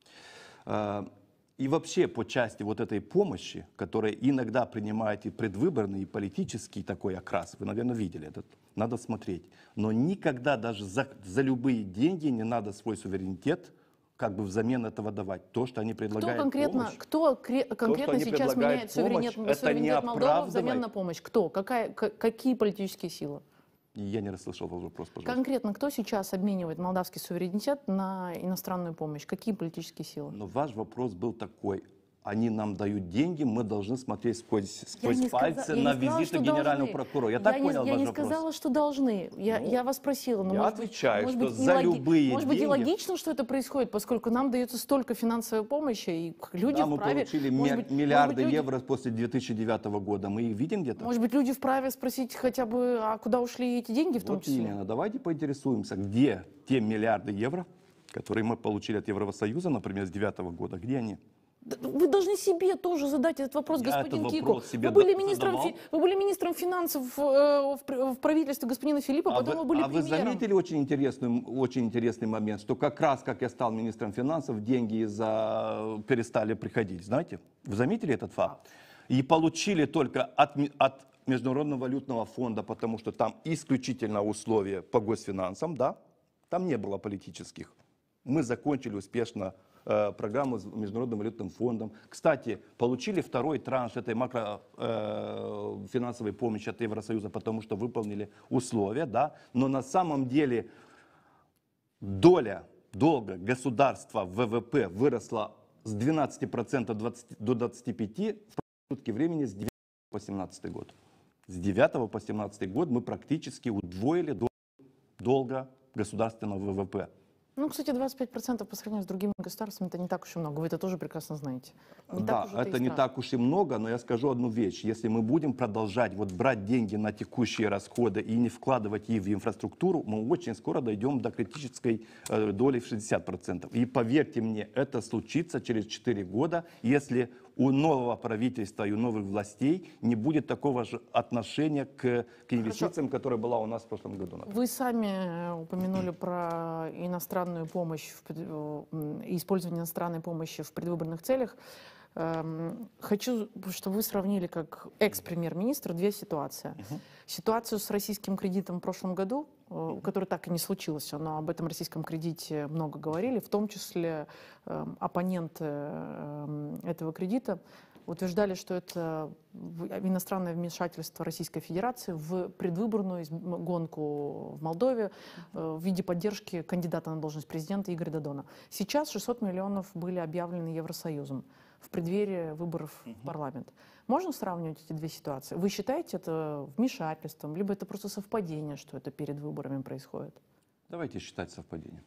И вообще по части вот этой помощи, которая иногда принимает и предвыборный, и политический такой окрас, вы, наверное, видели этот, надо смотреть. Но никогда даже за любые деньги не надо свой суверенитет как бы взамен этого давать. То, что они предлагают Кто конкретно сейчас меняет суверенитет Молдовы взамен на помощь? Кто? Какие политические силы? Я не расслышал ваш вопрос, пожалуйста. Конкретно кто сейчас обменивает молдавский суверенитет на иностранную помощь? Какие политические силы? Но ваш вопрос был такой. Они нам дают деньги, мы должны смотреть сквозь пальцы на визиты генерального прокурора. Я так понял ваш вопрос. Я не сказала, что должны. Я вас спросила. Я отвечаю, что за любые деньги... Может быть, и логично, что это происходит, поскольку нам дается столько финансовой помощи, и люди вправе... мы получили миллиарды евро после 2009 года. Мы их видим где-то? Может быть, люди вправе спросить хотя бы, а куда ушли эти деньги в том числе? Именно. Давайте поинтересуемся, где те миллиарды евро, которые мы получили от Евросоюза, например, с 2009 года, где они? Вы должны себе тоже задать этот вопрос, господин Кико. Вы были министром финансов в правительстве господина Филиппа, потом вы были премьером. Вы заметили очень интересный момент, что как раз, как я стал министром финансов, деньги перестали приходить, знаете? Вы заметили этот факт? И получили только от Международного валютного фонда, потому что там исключительно условия по госфинансам, да? Там не было политических. Мы закончили успешно программу с Международным валютным фондом. Кстати, получили второй транш этой макрофинансовой помощи от Евросоюза, потому что выполнили условия, да? Но на самом деле доля долга государства в ВВП выросла с 12% до 25% в промежутке времени с 9 по 17 год. С 9 по 17 год мы практически удвоили долга государственного ВВП. Ну, кстати, 25% по сравнению с другими государствами это не так уж и много. Вы это тоже прекрасно знаете. Это не так уж и много, но я скажу одну вещь. Если мы будем продолжать брать деньги на текущие расходы и не вкладывать их в инфраструктуру, мы очень скоро дойдем до критической доли в 60%. И поверьте мне, это случится через 4 года, если у нового правительства и у новых властей не будет такого же отношения к инвестициям, которая была у нас в прошлом году. Вы сами упомянули про иностранную помощь, использование иностранной помощи в предвыборных целях. Хочу, чтобы вы сравнили как экс-премьер-министр две ситуации. Ситуацию с российским кредитом в прошлом году, который так и не случился, но об этом российском кредите много говорили, в том числе оппоненты этого кредита утверждали, что это иностранное вмешательство Российской Федерации в предвыборную гонку в Молдове в виде поддержки кандидата на должность президента Игоря Додона. Сейчас 600 миллионов были объявлены Евросоюзом в преддверии выборов в парламент. Можно сравнивать эти две ситуации? Вы считаете это вмешательством, либо это просто совпадение, что это перед выборами происходит? Давайте считать совпадением.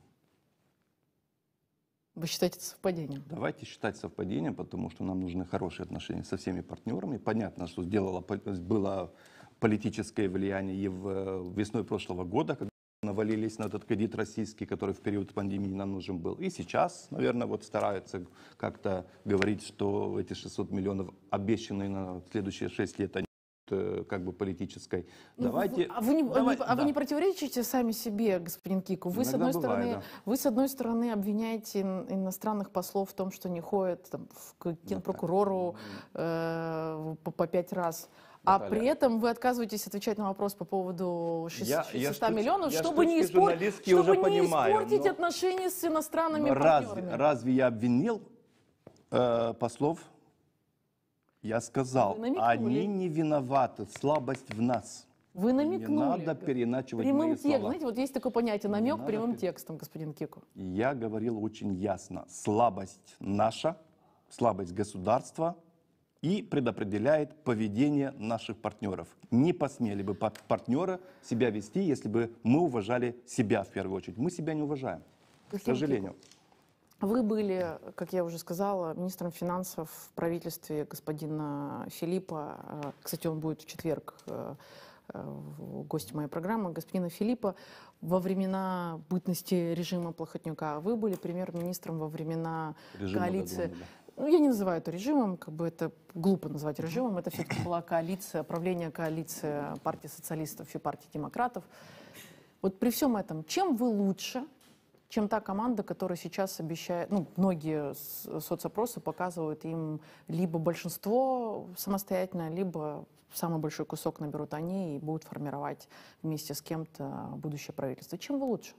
Вы считаете это совпадением? Давайте считать совпадением, потому что нам нужны хорошие отношения со всеми партнерами. Понятно, что было политическое влияние и весной прошлого года, когда навалились на этот кредит российский, который в период пандемии нам нужен был. И сейчас, наверное, стараются как-то говорить, что эти 600 миллионов, обещанные на следующие 6 лет, они как бы политической. Давайте, вы не противоречите сами себе, господин Кико? Вы, с одной стороны, обвиняете иностранных послов в том, что не ходят к генпрокурору по 5 раз. А при этом вы отказываетесь отвечать на вопрос по поводу 600 миллионов, чтобы не испортить отношения с иностранными партнерами. Разве я обвинил послов? Я сказал, они не виноваты, слабость в нас. Вы намекнули. Не надо переначивать прямым мои слова. Знаете, вот есть такое понятие намек прямым текстом, господин Кику. Я говорил очень ясно. Слабость наша, слабость государства и предопределяет поведение наших партнеров. Не посмели бы партнеры себя вести, если бы мы уважали себя в первую очередь. Мы себя не уважаем, к сожалению. Вы были, как я уже сказала, министром финансов в правительстве господина Филиппа. Кстати, он будет в четверг гостем моей программы. Господина Филиппа во времена бытности режима Плохотнюка. Вы были премьер-министром во времена коалиции. Ну, я не называю это режимом, как бы это глупо назвать режимом. Это все-таки была коалиция, правление коалиции партии социалистов и партии демократов. Вот при всем этом, чем вы лучше, чем та команда, которая сейчас обещает, ну, многие соцопросы показывают им либо большинство самостоятельно, либо самый большой кусок наберут они и будут формировать вместе с кем-то будущее правительство. Чем вы лучше?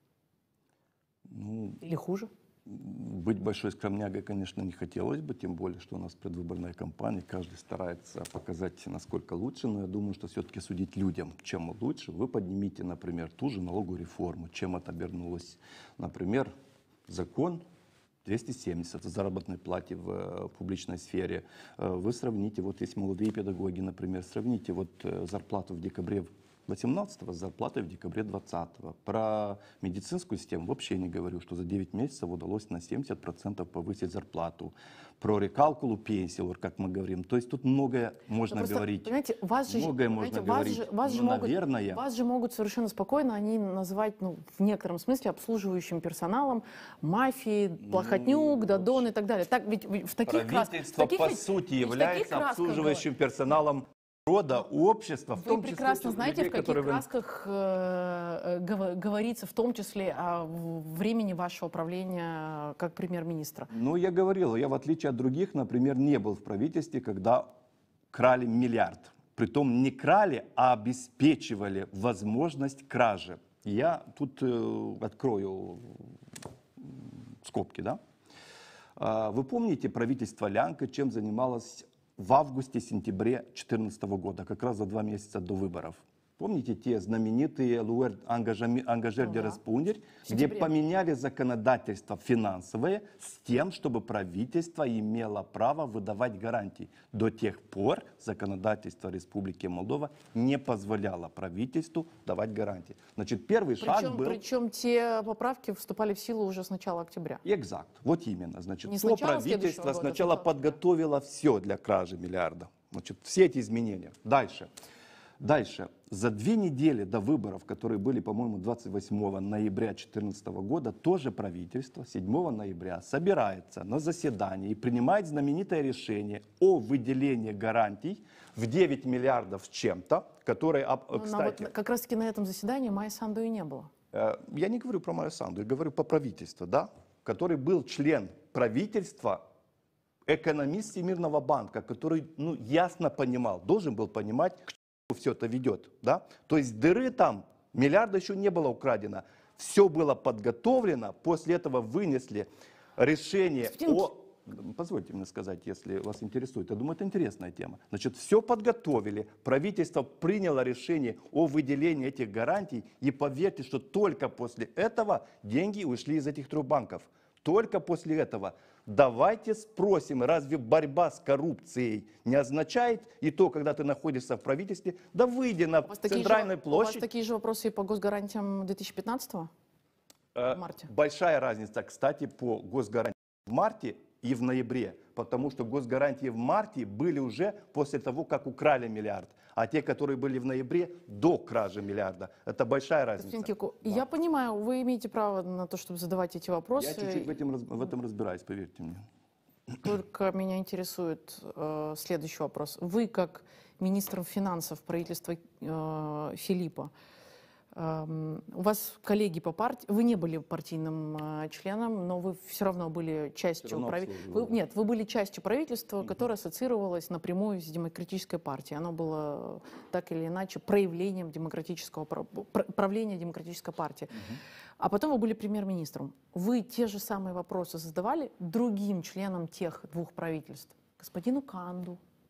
Ну, или хуже? Быть большой скромнягой, конечно, не хотелось бы, тем более, что у нас предвыборная кампания, каждый старается показать, насколько лучше, но я думаю, что все-таки судить людям, чем лучше. Вы поднимите, например, ту же налоговую реформу, чем это обернулось. Например, закон 270 о заработной плате в публичной сфере. Вы сравните, вот есть молодые педагоги, например, сравните вот зарплату в декабре 18-го с зарплатой в декабре 20-го. Про медицинскую систему вообще не говорю, что за 9 месяцев удалось на 70% повысить зарплату. Про рекалкулу пенсий, как мы говорим. То есть тут многое можно просто, говорить. Понимаете, вас же, многое можно говорить. Наверное, вас же могут совершенно спокойно они называть, ну, в некотором смысле обслуживающим персоналом мафией, Плохотнюк, Дадон и так далее. Так, ведь в таких правительство, по сути, является обслуживающим персоналом рода, общества, в том числе... Вы прекрасно знаете, людей, в каких красках говорится, в том числе о времени вашего правления как премьер-министра. Ну, я говорил, я в отличие от других, например, не был в правительстве, когда крали миллиард. Притом не крали, а обеспечивали возможность кражи. Я тут открою скобки, да? Вы помните правительство Лянка, чем занималось в августе-сентябре 2014 года, как раз за 2 месяца до выборов? Помните те знаменитые «Луэр ангажер де респундер», где поменяли законодательство финансовое с тем, чтобы правительство имело право выдавать гарантии. До тех пор законодательство Республики Молдова не позволяло правительству давать гарантии. Значит, первый шаг был... Причем те поправки вступали в силу уже с начала октября. Экзакт. Вот именно. Значит, не то правительство сначала подготовило все для кражи миллиарда. Значит, все эти изменения. Дальше. За 2 недели до выборов, которые были, по-моему, 28 ноября 2014 года, тоже правительство 7 ноября собирается на заседании и принимает знаменитое решение о выделении гарантий в 9 миллиардов с чем-то, которые, кстати... Вот как раз-таки на этом заседании Майи Санду и не было. Я не говорю про Майю Санду, я говорю про правительство, да, который был член правительства, экономист Всемирного банка, который, ну, ясно понимал, должен был понимать, все это ведет, да? То есть дыры там, миллиарда еще не было украдено. Все было подготовлено, после этого вынесли решение о... Позвольте мне сказать, если вас интересует. Я думаю, это интересная тема. Значит, все подготовили, правительство приняло решение о выделении этих гарантий, и поверьте, что только после этого деньги ушли из этих 3 банков. Только после этого. Давайте спросим, разве борьба с коррупцией не означает и то, когда ты находишься в правительстве, да выйди на центральную площадь. У вас такие же вопросы и по госгарантиям 2015-го? В марте? Большая разница, кстати, по госгарантиям в марте и в ноябре, потому что госгарантии в марте были уже после того, как украли миллиард, а те, которые были в ноябре, до кражи миллиарда. Это большая разница. Кику, да. Я понимаю, вы имеете право на то, чтобы задавать эти вопросы. Я чуть-чуть в этом разбираюсь, поверьте мне. Только меня интересует следующий вопрос. Вы, как министр финансов правительства Филиппа, у вас коллеги по партии, вы не были партийным членом, но вы все равно были частью правительства. Нет, вы были частью правительства, которое ассоциировалось напрямую с демократической партией. Оно было так или иначе проявлением правления демократической партии. А потом вы были премьер-министром. Вы те же самые вопросы задавали другим членам тех 2 правительств? Господину Канду,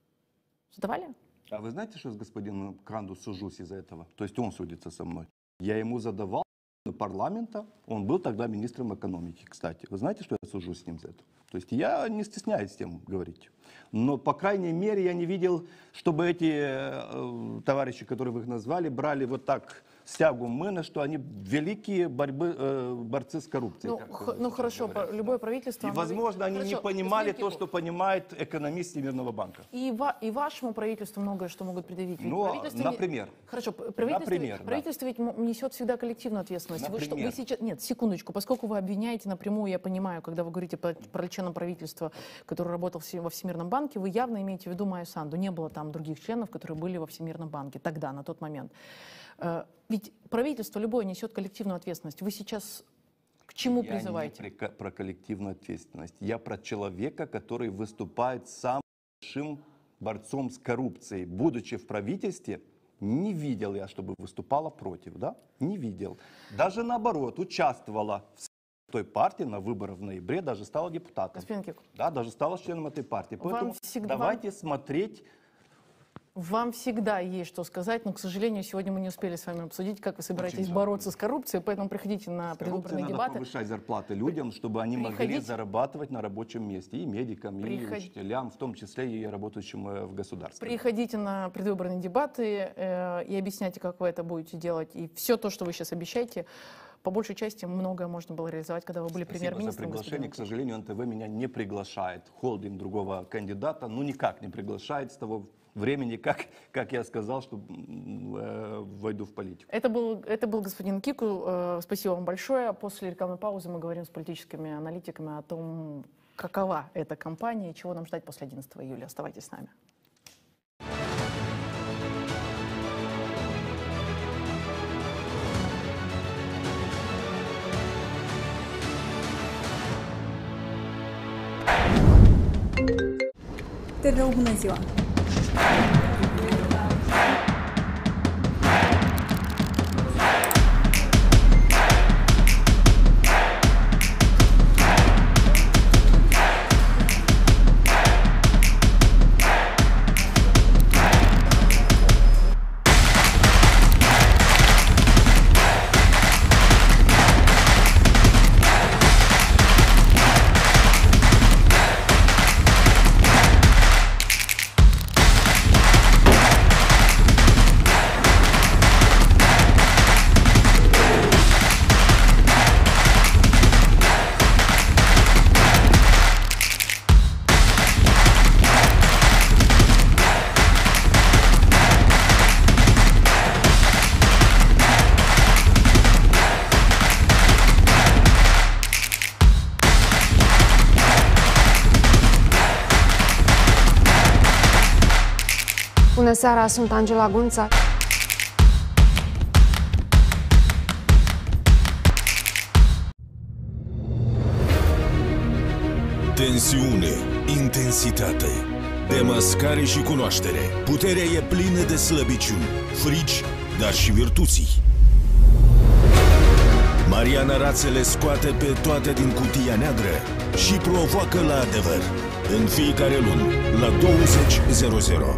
Задавали? А вы знаете, что я с господином Канду сужусь из-за этого? То есть он судится со мной. Я ему задавал парламента, он был тогда министром экономики, кстати. Вы знаете, что я сужусь с ним за это? То есть я не стесняюсь с тем говорить. Но, по крайней мере, я не видел, чтобы эти товарищи, которые вы их назвали, брали вот так стягу мына, что они великие борцы с коррупцией. Ну хорошо, любое правительство... И, возможно, они не понимали то, что понимает экономист Всемирного банка. И вашему правительству многое что могут предъявить. Ну, например. Хорошо, правительство ведь несет всегда коллективную ответственность. Вы сейчас... Нет, секундочку, поскольку вы обвиняете напрямую, я понимаю, когда вы говорите про члена правительства, который работал во Всемирном банке, вы явно имеете в виду Майю Санду. Не было там других членов, которые были во Всемирном банке тогда, на тот момент. Ведь правительство любое несет коллективную ответственность. Вы сейчас к чему призываете? Я не про коллективную ответственность. Я про человека, который выступает самым большим борцом с коррупцией. Будучи в правительстве, не видел я, чтобы выступала против. Да? Не видел. Даже наоборот, участвовала в той партии на выборах в ноябре, даже стала депутатом. Да, даже стала членом этой партии. Поэтому давайте смотреть... Вам всегда есть что сказать, но, к сожалению, сегодня мы не успели с вами обсудить, как вы собираетесь бороться с коррупцией, поэтому приходите на предвыборные дебаты. Надо повышать зарплаты людям, чтобы они могли зарабатывать на рабочем месте, и медикам, и учителям, в том числе и работающим в государстве. Приходите на предвыборные дебаты и объясняйте, как вы это будете делать. И все то, что вы сейчас обещаете, по большей части многое можно было реализовать, когда вы были премьер-министром. Спасибо за приглашение. К сожалению, НТВ меня не приглашает. Холдинг другого кандидата, ну никак не приглашает с того времени, как я сказал, что войду в политику. Это был господин Кику. Спасибо вам большое. После рекламной паузы мы говорим с политическими аналитиками о том, какова эта кампания и чего нам ждать после 11 июля. Оставайтесь с нами. Te rog, bună ziua! Bună seara, sunt Angela Gunța. Tensiune, intensitate, demascare și cunoaștere. Puterea e plină de slăbiciuni, frici, dar și virtuții. Mariana Rațe le scoate pe toate din cutia neagră și provoacă la adevăr. În fiecare lună, la 20:00.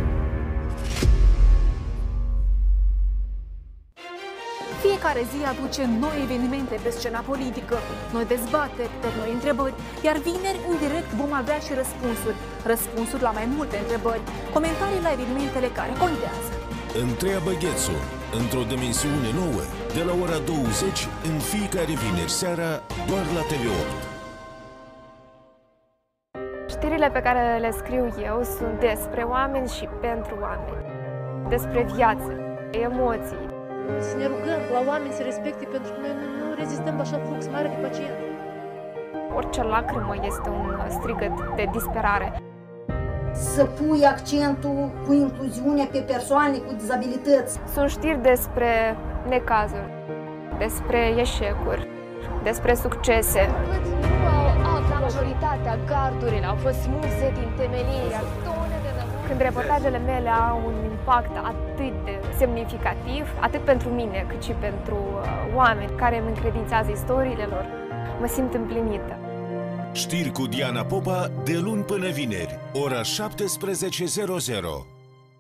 Fiecare zi aduce noi evenimente pe scena politică, noi dezbateri, noi întrebări, iar vineri, în direct, vom avea și răspunsuri. Răspunsuri la mai multe întrebări, comentarii la evenimentele care contează. Întreabă Ghețu, într-o dimensiune nouă, de la ora 20, în fiecare vineri seara, doar la TV8. Știrile pe care le scriu eu sunt despre oameni și pentru oameni. Despre viață, emoții. Să ne rugăm la oameni să respecte, pentru că noi nu rezistăm așa flux mare de pacient. Orice lacrimă este un strigăt de disperare. Să pui accentul cu incluziunea pe persoane cu dizabilități. Sunt știri despre necazuri, despre eșecuri, despre succese. Majoritatea gardurilor au fost smulse din temelie. Când reportajele mele au un impact atât de semnificativ, atât pentru mine, cât și pentru oameni care îmi încredințează istoriile lor, mă simt împlinită. Știri cu Diana Popa de luni până vineri, ora 17:00.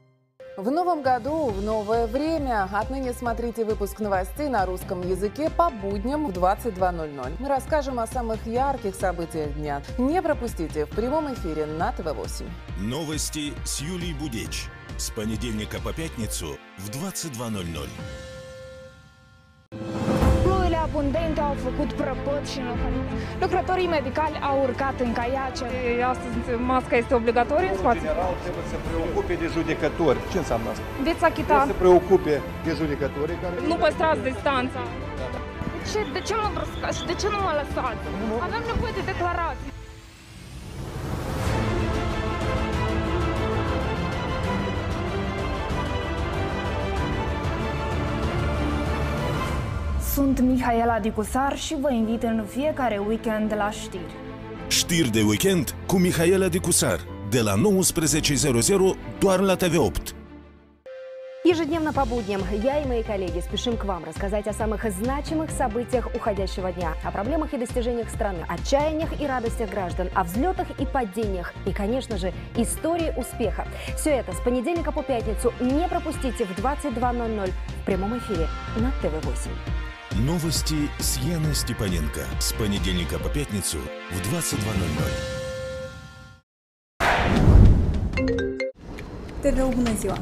В новом году, в новое время. Отныне смотрите выпуск новостей на русском языке по будням в 22:00. Мы расскажем о самых ярких событиях дня. Не пропустите в прямом эфире на ТВ8. Новости с Юлией Будеч. С понедельника по пятницу в 22:00. Ploile abundente au făcut prăpăd și lucrătorii medicali au urcat în caiace. Astăzi masca este obligatorie în spațiu. General trebuie să preocupe de judecători. Ce înseamnă asta? Veți achita. Trebuie să preocupe de judecătorii care... Nu păstrați distanța. De ce mă brăscați și de ce nu mă lăsați? Avem nevoie de declarații. Sunt Mihaela Dicusar și vă invit în fiecare weekend la știri. Știri de weekend cu Mihaela Dicusar. De la 19:00 doar la TV8. Ежедневно по будням я и мои коллеги спешим к вам рассказать о самых значимых событиях уходящего дня, о проблемах и достижениях страны, отчаяниях и радостях граждан, о взлетах и падениях и, конечно же, истории успеха. Все это с понедельника по пятницу не пропустите в 22:00 в прямом эфире на ТВ8. Новости с Яной Степаненко. С понедельника по пятницу в 22:00. TV bună ziua!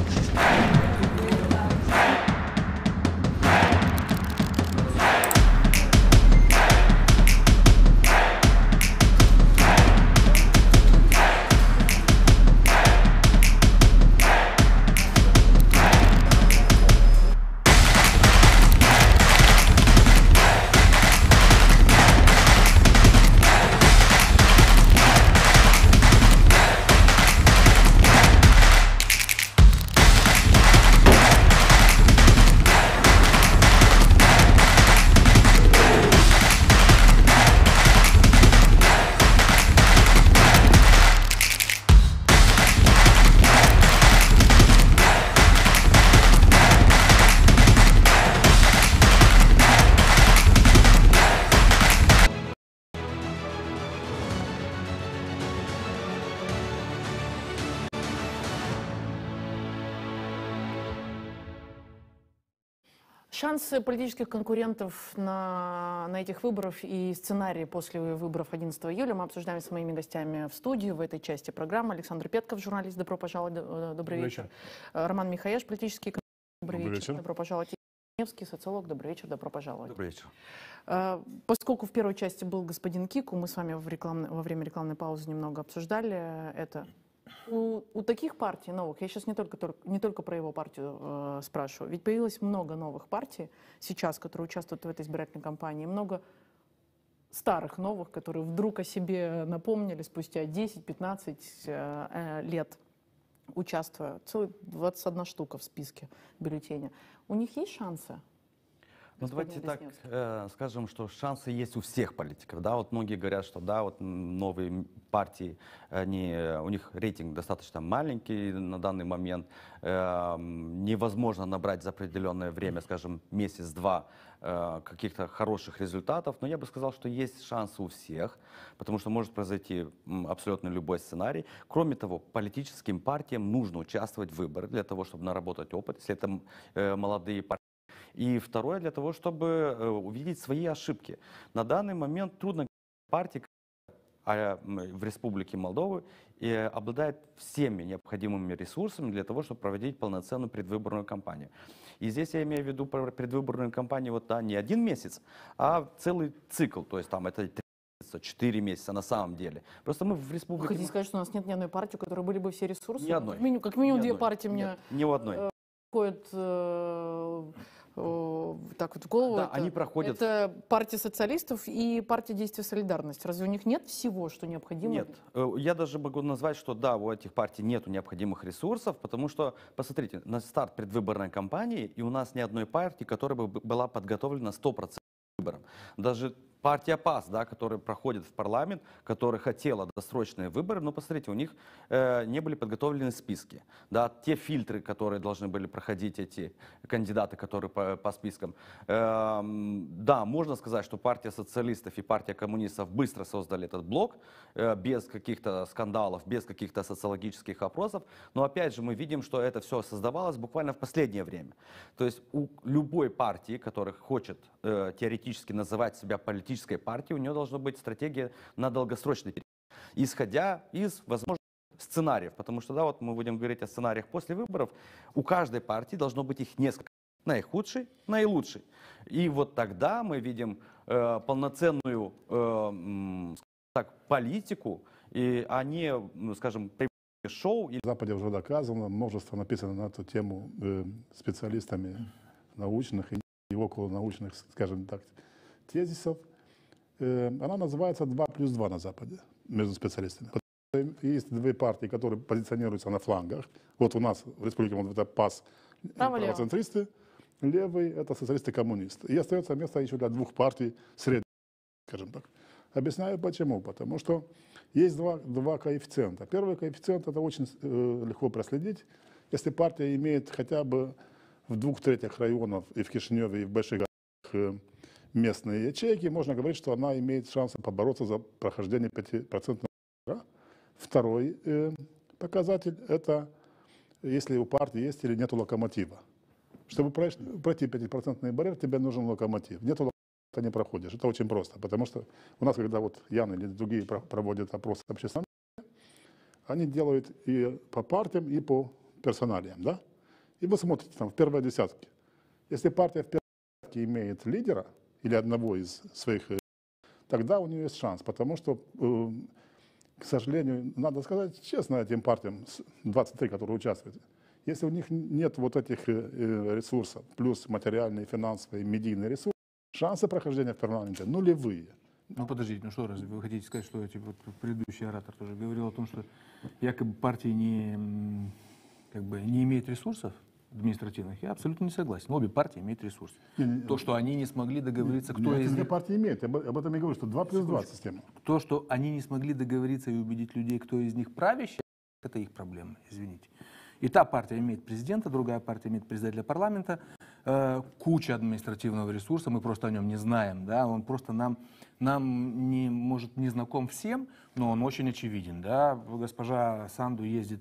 Шансы политических конкурентов на этих выборах и сценарии после выборов 11 июля мы обсуждаем с моими гостями в студии в этой части программы. Александр Петков, журналист, добро пожаловать, добрый вечер. Роман Михаеш, политический экономист, добрый вечер. Добро пожаловать. Невский, социолог, добрый вечер, добро пожаловать. Добрый вечер. Поскольку в первой части был господин Кику, мы с вами во время рекламной паузы немного обсуждали это. У таких партий новых, я сейчас не только про его партию спрашиваю, ведь появилось много новых партий сейчас, которые участвуют в этой избирательной кампании, много старых новых, которые вдруг о себе напомнили спустя 10-15 лет, участвуя. Целых 21 штука в списке бюллетеня. У них есть шансы? Ну, давайте так скажем, что шансы есть у всех политиков. Да? Вот многие говорят, что да, вот новые партии, у них рейтинг достаточно маленький на данный момент. Невозможно набрать за определенное время, скажем, месяц-два, каких-то хороших результатов. Но я бы сказал, что есть шансы у всех, потому что может произойти абсолютно любой сценарий. Кроме того, политическим партиям нужно участвовать в выборах для того, чтобы наработать опыт, если это молодые партии. И второе, для того, чтобы увидеть свои ошибки. На данный момент трудно партии в Республике Молдова обладает всеми необходимыми ресурсами для того, чтобы проводить полноценную предвыборную кампанию. И здесь я имею в виду предвыборную кампанию вот, да, не один месяц, а целый цикл. То есть там это 3 месяца, 4 месяца на самом деле. Просто мы в Республике... Вы хотите сказать, что у нас нет ни одной партии, у которой были бы все ресурсы? Ни одной. Как минимум ни 2 партии мне... Нет, ни у одной. Ходят так вот в голову. Да, они проходят... Это партия социалистов и партия Действия Солидарности. Разве у них нет всего, что необходимо? Нет. Я даже могу назвать, что да, у этих партий нет необходимых ресурсов, потому что, посмотрите, на старт предвыборной кампании, и у нас ни одной партии, которая бы была подготовлена 100% к выборам. Даже партия ПАС, да, которая проходит в парламент, которая хотела досрочные выборы, но посмотрите, у них не были подготовлены списки. Да, те фильтры, которые должны были проходить эти кандидаты, которые по спискам. Да, можно сказать, что партия социалистов и партия коммунистов быстро создали этот блок, без каких-то скандалов, без каких-то социологических опросов. Но опять же, мы видим, что это все создавалось буквально в последнее время. То есть у любой партии, которая хочет теоретически называть себя политической партией, у нее должна быть стратегия на долгосрочный период, исходя из возможных сценариев. Потому что, да, вот мы будем говорить о сценариях после выборов, у каждой партии должно быть их несколько. Наихудший, наилучший. И вот тогда мы видим полноценную так, политику, а не, скажем, шоу. На Западе уже доказано, множество написано на эту тему специалистами научных и околонаучных, скажем так, тезисов. Она называется 2+2 на Западе между специалистами. Есть две партии, которые позиционируются на флангах. Вот у нас в Республике Молдова это ПАС, правоцентристы, левый это социалисты-коммунисты. И остается место еще для двух партий средних, скажем так. Объясняю почему. Потому что есть два коэффициента. Первый коэффициент это очень легко проследить. Если партия имеет хотя бы в 2/3 районов и в Кишиневе, и в больших городах местные ячейки, можно говорить, что она имеет шанс побороться за прохождение 5%. Второй показатель – это если у партии есть или нет локомотива. Чтобы пройти 5% барьер, тебе нужен локомотив. Нет локомотива, ты не проходишь. Это очень просто, потому что у нас, когда вот Ян или другие проводят опросы общественного мнения, они делают и по партиям, и по персоналиям, да? И вы смотрите там в первой десятке. Если партия в первой десятке имеет лидера или одного из своих, тогда у нее есть шанс, потому что, к сожалению, надо сказать честно этим партиям, 23, которые участвуют, если у них нет вот этих ресурсов, плюс материальные, финансовые, медийные ресурсы, шансы прохождения в парламенте нулевые. Ну подождите, ну что, разве вы хотите сказать, что эти, вот, предыдущий оратор тоже говорил о том, что якобы партии не имеют ресурсов административных? Я абсолютно не согласен. Обе партии имеют ресурсы. То, что они не смогли договориться, кто из них... партии имеет, об этом я говорю, что 2+2 система. То, что они не смогли договориться и убедить людей, кто из них правящий, это их проблема, извините. И та партия имеет президента, другая партия имеет председателя парламента, куча административного ресурса, мы просто о нем не знаем, да, он просто нам не, может, не знаком всем, но он очень очевиден, да. Госпожа Санду ездит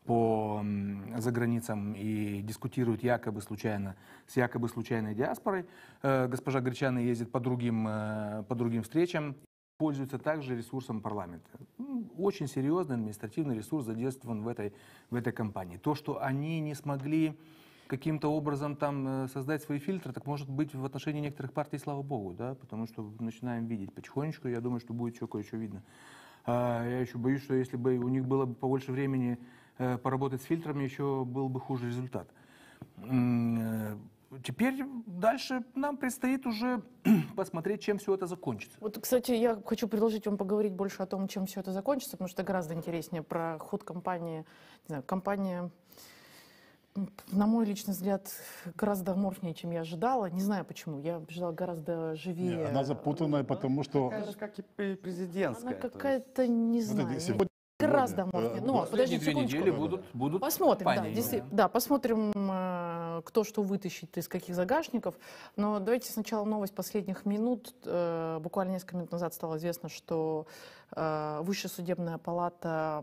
за границам и дискутирует якобы случайно с якобы случайной диаспорой, госпожа Гречана ездит по другим встречам, пользуется также ресурсом парламента. Очень серьезный административный ресурс задействован в этой кампании. То, что они не смогли каким-то образом там создать свои фильтры, так может быть в отношении некоторых партий, слава богу, да, потому что начинаем видеть потихонечку, я думаю, что будет еще кое-что видно. Я еще боюсь, что если бы у них было бы побольше времени поработать с фильтрами, еще был бы хуже результат. Теперь дальше нам предстоит уже посмотреть, чем все это закончится. Вот, кстати, я хочу предложить вам поговорить больше о том, чем все это закончится, потому что гораздо интереснее про ход кампании. Не знаю, кампания, на мой личный взгляд, гораздо аморфнее, чем я ожидала. Не знаю почему. Я ожидала гораздо живее. Нет, она запутанная, потому что... Как и президентская. Она какая-то, не знаю... Гораздо аморфнее. Но подождите секундочку. Будут посмотрим, да, посмотрим, кто что вытащит из каких загашников. Но давайте сначала новость последних минут. Буквально несколько минут назад стало известно, что Высшая судебная палата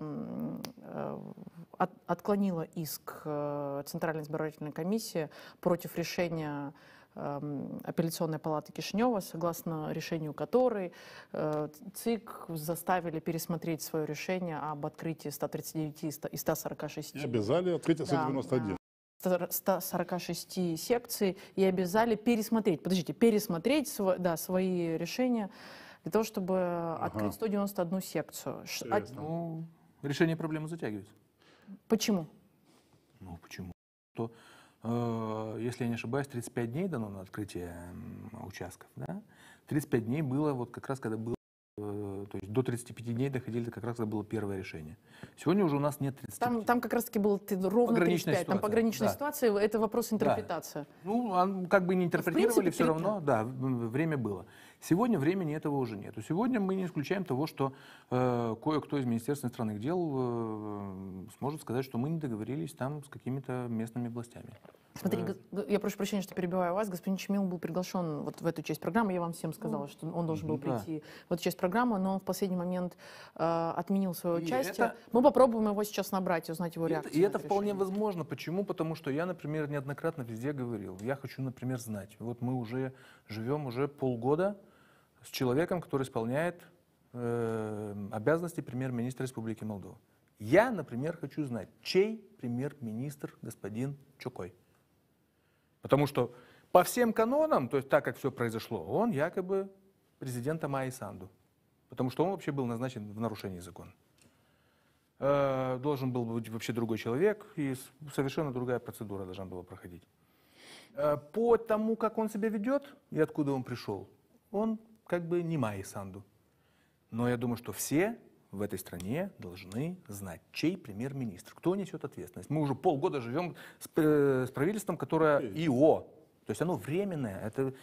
отклонила иск Центральной избирательной комиссии против решения апелляционной палаты Кишинева, согласно решению которой ЦИК заставили пересмотреть свое решение об открытии 139 из 146. И обязали открытие 191. 146 секций и обязали пересмотреть свои решения для того, чтобы открыть 191 секцию. Решение проблемы затягивается. Почему? Ну, почему? Если я не ошибаюсь, 35 дней дано на открытие участков. Да? 35 дней было вот как раз, когда было, то есть до 35 дней доходили, как раз когда было первое решение. Сегодня уже у нас нет 35. Там как раз-таки было ровно 35. Там пограничная ситуация, это вопрос интерпретации. Да. Ну, как бы не интерпретировали, все равно, да, время было. Сегодня времени этого уже нет. Сегодня мы не исключаем того, что кое-кто из Министерства иностранных дел сможет сказать, что мы не договорились там с какими-то местными властями. Смотри, я прошу прощения, что перебиваю вас. Господин Чмил был приглашен вот в эту часть программы. Я вам всем сказала, что он должен был прийти в эту часть программы, но он в последний момент отменил свое участие. Мы попробуем его сейчас набрать и узнать его реакцию. И это вполне возможно. Почему? Потому что я, например, неоднократно везде говорил. Я хочу, например, знать. Вот мы уже живем уже полгода с человеком, который исполняет обязанности премьер-министра Республики Молдова. Я, например, хочу знать, чей премьер-министр господин Чокой. Потому что по всем канонам, то есть так, как все произошло, он якобы президента Майи Санду. Потому что он вообще был назначен в нарушении закона. Должен был быть вообще другой человек, и совершенно другая процедура должна была проходить. По тому, как он себя ведет и откуда он пришел, он как бы не Майи Санду. Но я думаю, что все в этой стране должны знать, чей премьер-министр, кто несет ответственность. Мы уже полгода живем с правительством, которое ИО, то есть оно временное, это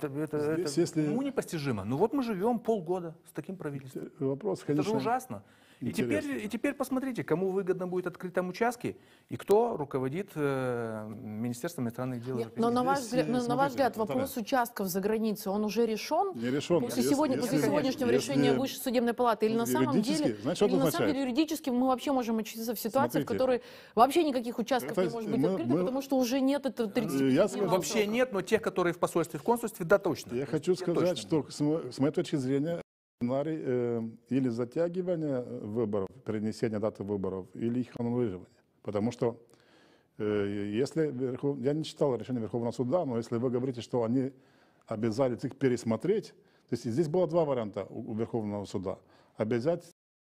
непостижимо. Ну вот мы живем полгода с таким правительством. Вопрос, это же ужасно. И теперь посмотрите, кому выгодно будет открыть там участки и кто руководит Министерством иностранных дел. Но на ваш взгляд, вопрос участков за границей, он уже решен? Не решен. После сегодняшнего решения Высшей судебной палаты? Или на самом деле юридически мы вообще можем очутиться в ситуации, в которой вообще никаких участков не может быть открыто, потому что уже нет этого 30. Вообще нет, но тех, которые в посольстве, в консульстве, да, точно. Я хочу сказать, что с моей точки зрения, сценарий или затягивания выборов, перенесения даты выборов, или их аннулирования. Потому что если, я не читал решение Верховного суда, но если вы говорите, что они обязали их пересмотреть, то есть здесь было два варианта у Верховного суда. Обязать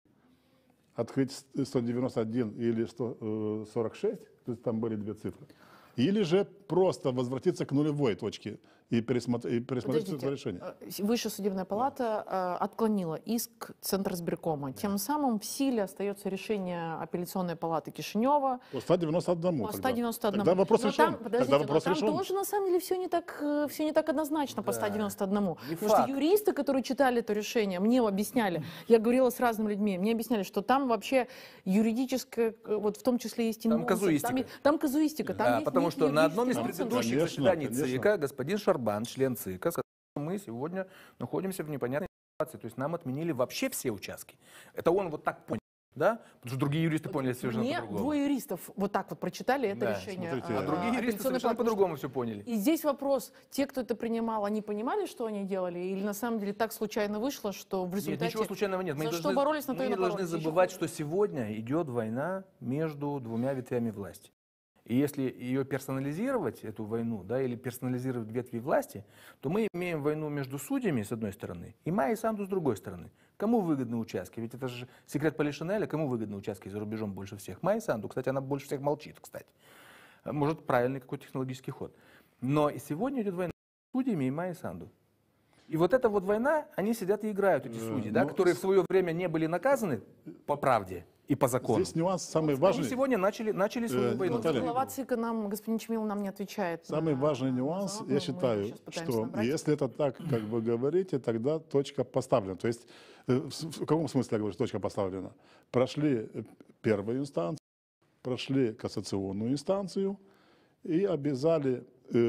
открыть 191 или 146, то есть там были две цифры. Или же просто возвратиться к нулевой точке и пересмотреть это решение. Высшая судебная палата отклонила иск Центризбиркома. Тем самым в силе остается решение апелляционной палаты Кишинева. По 191. По 191. Тогда вопрос решен. Там тоже на самом деле все не так однозначно по 191. Потому что юристы, которые читали это решение, мне объясняли, я говорила с разными людьми, мне объясняли, что там вообще юридическое, вот в том числе есть там казуистика. Там казуистика. Да, потому что на одном из предыдущих заседаний ЦИКа господин Шарбан, член ЦИКа, сказал, что мы сегодня находимся в непонятной ситуации. То есть нам отменили вообще все участки. Это он вот так понял, да? Потому что другие юристы поняли совершенно по-другому. Двое юристов вот так вот прочитали это решение. Смотрите, а другие юристы совершенно по-другому все поняли. И здесь вопрос, те, кто это принимал, они понимали, что они делали? Или на самом деле так случайно вышло, что в результате... Нет, ничего случайного нет. Мы не должны забывать, что сегодня идет война между двумя ветвями власти. И если ее персонализировать, эту войну, да, или персонализировать ветви власти, то мы имеем войну между судьями, с одной стороны, и Майей Санду, с другой стороны. Кому выгодны участки? Ведь это же секрет Полишинеля. Кому выгодны участки за рубежом больше всех? Майей Санду. Кстати, она больше всех молчит, кстати. Может, правильный какой-то технологический ход. Но и сегодня идет война между судьями и Майей Санду. И вот эта вот война, они сидят и играют, эти судьи, да, которые в свое время не были наказаны по правде и по закону. Здесь нюанс самый важный. Они сегодня начали свою войну. Глава ЦИКа господин Чмил нам не отвечает. Самый важный нюанс, я считаю, что если это так, как вы говорите, тогда точка поставлена. То есть, в каком смысле я говорю, что точка поставлена? Прошли первую инстанцию, прошли кассационную инстанцию и обязали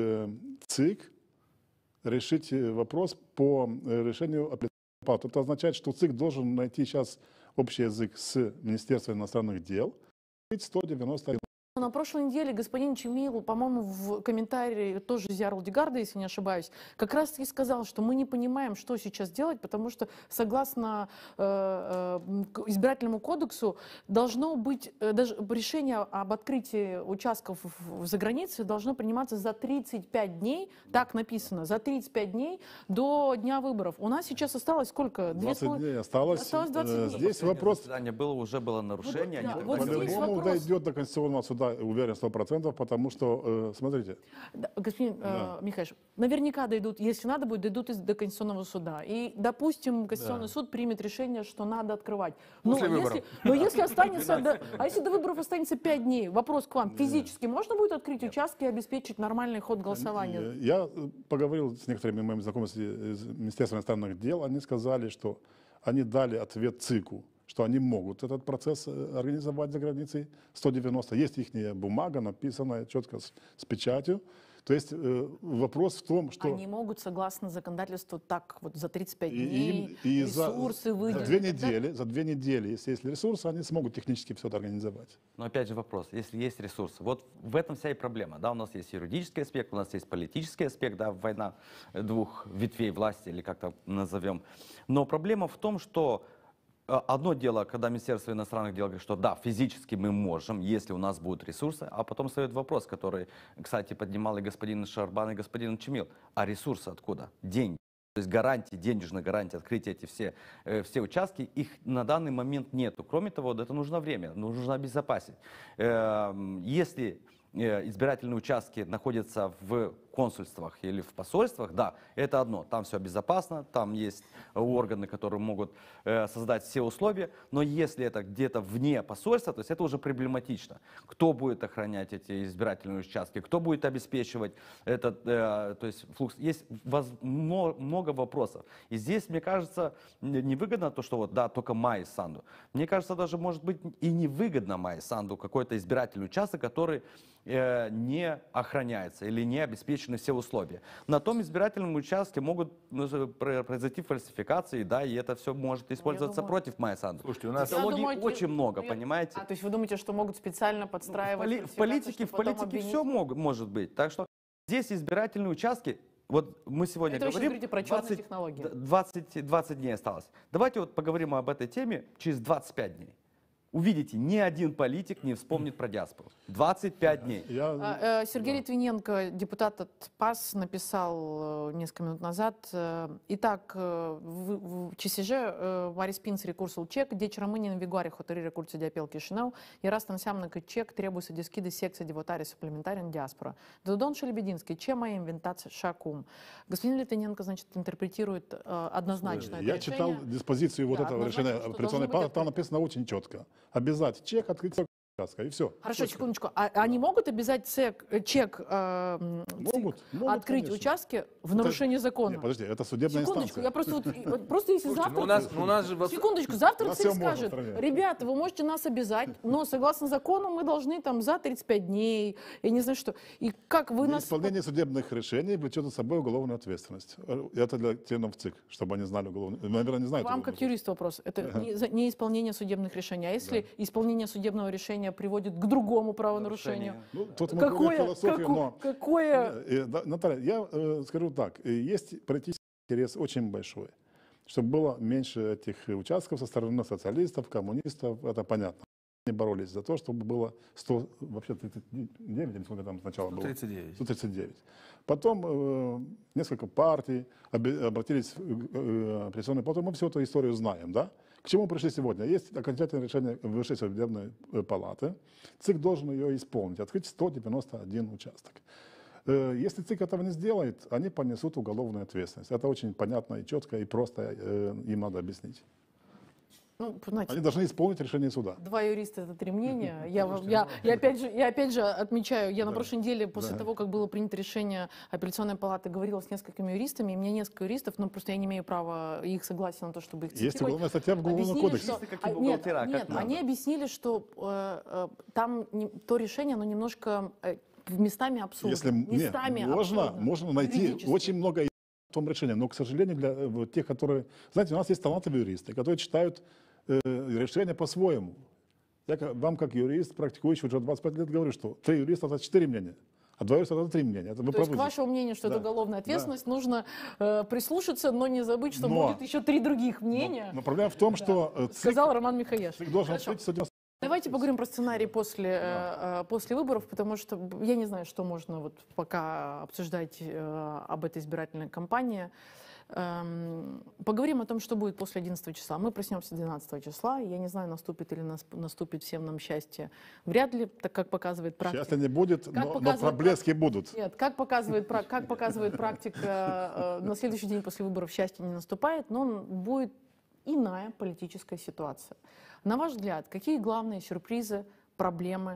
ЦИК решить вопрос по решению апелляционной палаты. Это означает, что ЦИК должен найти сейчас общий язык с Министерством иностранных дел. 191. На прошлой неделе господин Чмил, по-моему, в комментарии тоже Зиар Алдигарда, если не ошибаюсь, как раз таки сказал, что мы не понимаем, что сейчас делать, потому что согласно избирательному кодексу должно быть даже решение об открытии участков за границей должно приниматься за 35 дней, так написано, за 35 дней до дня выборов. У нас сейчас осталось сколько? 20 дней осталось. 20 дней. Здесь вопрос... Уже было нарушение. Вот по-любому дойдет до Конституционного суда уверен 100%, потому что, смотрите. Да, господин Михайлович, наверняка дойдут, если надо будет, дойдут до Конституционного суда. И, допустим, Конституционный суд примет решение, что надо открывать. Но если останется, а если до выборов останется 5 дней, вопрос к вам, физически можно будет открыть участки и обеспечить нормальный ход голосования? Я поговорил с некоторыми моими знакомыми из Министерства иностранных дел, они сказали, что они дали ответ ЦИКу, что они могут этот процесс организовать за границей 190. Есть их бумага, написанная четко с печатью. То есть вопрос в том, что... Они могут, согласно законодательству, так вот за 35 дней ресурсы выделить. За 2 недели, если есть ресурсы, они смогут технически все это организовать. Но опять же вопрос, если есть ресурсы, вот в этом вся и проблема. Да? У нас есть юридический аспект, у нас есть политический аспект, да, война двух ветвей власти, или как-то назовем. Но проблема в том, что одно дело, когда Министерство иностранных дел говорит, что да, физически мы можем, если у нас будут ресурсы, а потом встает вопрос, который, кстати, поднимал и господин Шарбан, и господин Чемил. А ресурсы откуда? Деньги. То есть гарантии, денежные гарантии открыть эти все участки, их на данный момент нету. Кроме того, это нужно время, нужно обезопасить. Если избирательные участки находятся в консульствах или в посольствах, да, это одно, там все безопасно, там есть органы, которые могут создать все условия, но если это где-то вне посольства, то есть это уже проблематично. Кто будет охранять эти избирательные участки, кто будет обеспечивать этот, то есть флукс, есть много вопросов. И здесь, мне кажется, невыгодно то, что вот, да, только Майи Санду. Мне кажется, даже может быть и невыгодно Майи Санду какой-то избирательный участок, который не охраняется или не обеспечены все условия. На том избирательном участке могут произойти фальсификации, да, и это все может использоваться против Майи Санду. Слушайте, у нас очень много, понимаете? То есть вы думаете, что могут специально подстраивать? В политике все может быть. Так что здесь избирательные участки, вот мы сегодня говорим, 20 дней осталось. Давайте вот поговорим об этой теме через 25 дней. Увидите, ни один политик не вспомнит про диаспору. 25 дней. Сергей Литвиненко, депутат от ПАС, написал несколько минут назад. Итак, в ЧСЖ Марис Пинс рекурсил чек, дечь Ромынин Вигуари хотори рекурсия диапел Кишинау, и раз там чек требуется дискиды секса девотари суплементарин диаспора. Додон Шелебединский, чем моим винтация шакум. Господин Литвиненко, значит, интерпретирует однозначно это решение. Я читал диспозицию вот этого решения операционной палаты, там написано очень четко. Обязать чек, открыть участка, и все. Хорошо, секундочку. А они могут обязать чек могут, открыть конечно. Участки в нарушении закона? Нет, подожди, это судебная секундочку, инстанция. Я просто если завтра... Секундочку, завтра ЦИК скажет, ребята, вы можете нас обязать, но согласно закону мы должны там за 35 дней, я не знаю что. И как вы нас... Исполнение судебных решений влечет за собой уголовную ответственность. Это для членов ЦИК, чтобы они знали уголовную. Наверное, не знают. Вам как юрист вопрос. Это не исполнение судебных решений. А если исполнение судебного решения приводит к другому правонарушению? Ну, тут мы какое... Наталья, я скажу так. Есть политический интерес очень большой, чтобы было меньше этих участков со стороны социалистов, коммунистов, это понятно. Они боролись за то, чтобы было 100, вообще 39, или сколько там сначала было? 139. 139. Потом несколько партий обратились в апелляционную палату. Мы всю эту историю знаем, да? К чему пришли сегодня? Есть окончательное решение Высшей судебной палаты. ЦИК должен ее исполнить, открыть 191 участок. Если ЦИК этого не сделает, они понесут уголовную ответственность. Это очень понятно и четко, и просто им надо объяснить. Ну, знаете, они должны исполнить решение суда. Два юриста — это три мнения. Я опять же отмечаю, я на прошлой неделе, после того, как было принято решение апелляционной палаты, говорила с несколькими юристами, и мне несколько юристов, но просто я не имею права их согласия на то, чтобы их цитировать. Есть уголовная статья в Уголовном кодексе. Нет, они объяснили, что там то решение, оно немножко местами абсурдно. Можно найти очень много в том решении, но, к сожалению, для тех, которые... Знаете, у нас есть талантливые юристы, которые читают решения по-своему. Я вам, как юрист, практикующий уже 25 лет, говорю, что 3 юриста — это 4 мнения, а 2 юриста — это 3 мнения. Это то есть, к вашему мнению, что это уголовная ответственность, нужно прислушаться, но не забыть, что будет еще 3 других мнения. Но проблема в том, что... Сказал Роман Михайлович. ЦИК должен открыть 190. Давайте поговорим про сценарий после выборов, потому что я не знаю, что можно вот пока обсуждать об этой избирательной кампании. Поговорим о том, что будет после 11 числа. Мы проснемся 12 числа. Я не знаю, наступит или наступит всем нам счастье. Вряд ли, так как показывает практика. Счастья не будет, но проблески будут. Нет, как показывает практика, на следующий день после выборов счастье не наступает, но будет иная политическая ситуация. На ваш взгляд, какие главные сюрпризы, проблемы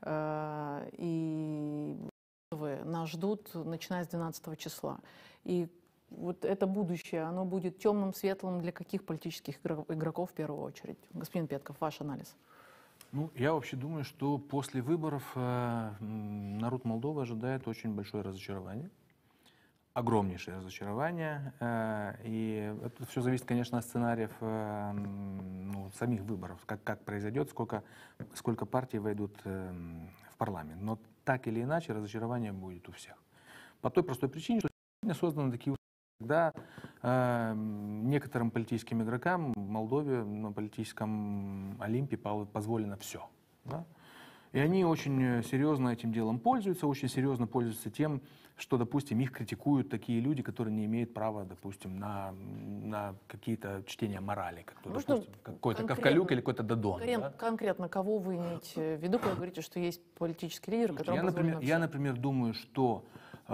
и нас ждут, начиная с 12 числа? И вот это будущее, оно будет темным, светлым для каких политических игроков в первую очередь? Господин Петков, ваш анализ. Ну, я вообще думаю, что после выборов народ Молдовы ожидает очень большое разочарование. Огромнейшее разочарование. И это все зависит, конечно, от сценариев самих выборов, как произойдет, сколько партий войдут в парламент. Но так или иначе разочарование будет у всех. По той простой причине, что сегодня созданы такие условия, когда некоторым политическим игрокам в Молдове на политическом Олимпе позволено все. Да? И они очень серьезно этим делом пользуются, очень серьезно пользуются тем, что, допустим, их критикуют такие люди, которые не имеют права, допустим, на какие-то чтения морали, как, допустим, какой-то Ковкалюк или какой-то Додон. Конкретно кого вы имеете в виду, когда говорите, что есть политический лидер, который я, например, думаю, что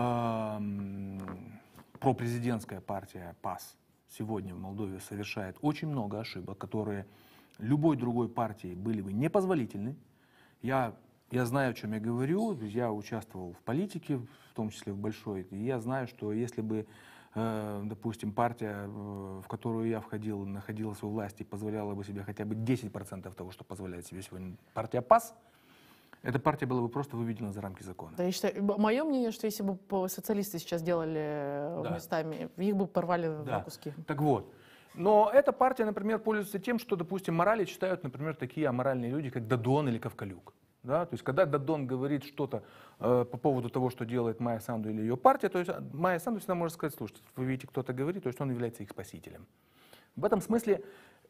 пропрезидентская партия ПАС сегодня в Молдове совершает очень много ошибок, которые любой другой партии были бы непозволительны. Я знаю, о чем я говорю, я участвовал в политике, в том числе в большой, и я знаю, что если бы, допустим, партия, в которую я входил, находилась у власти и позволяла бы себе хотя бы 10% того, что позволяет себе сегодня партия ПАС, эта партия была бы просто выведена за рамки закона. Да, я считаю, мое мнение, что если бы социалисты сейчас делали местами, их бы порвали на куски. Так вот. Но эта партия, например, пользуется тем, что, допустим, морали читают, например, такие аморальные люди, как Додон или Ковкалюк. Да? То есть, когда Додон говорит что-то по поводу того, что делает Майя Санду или ее партия, то есть Майя Санду всегда может сказать: слушайте, вы видите, кто-то говорит, то есть он является их спасителем. В этом смысле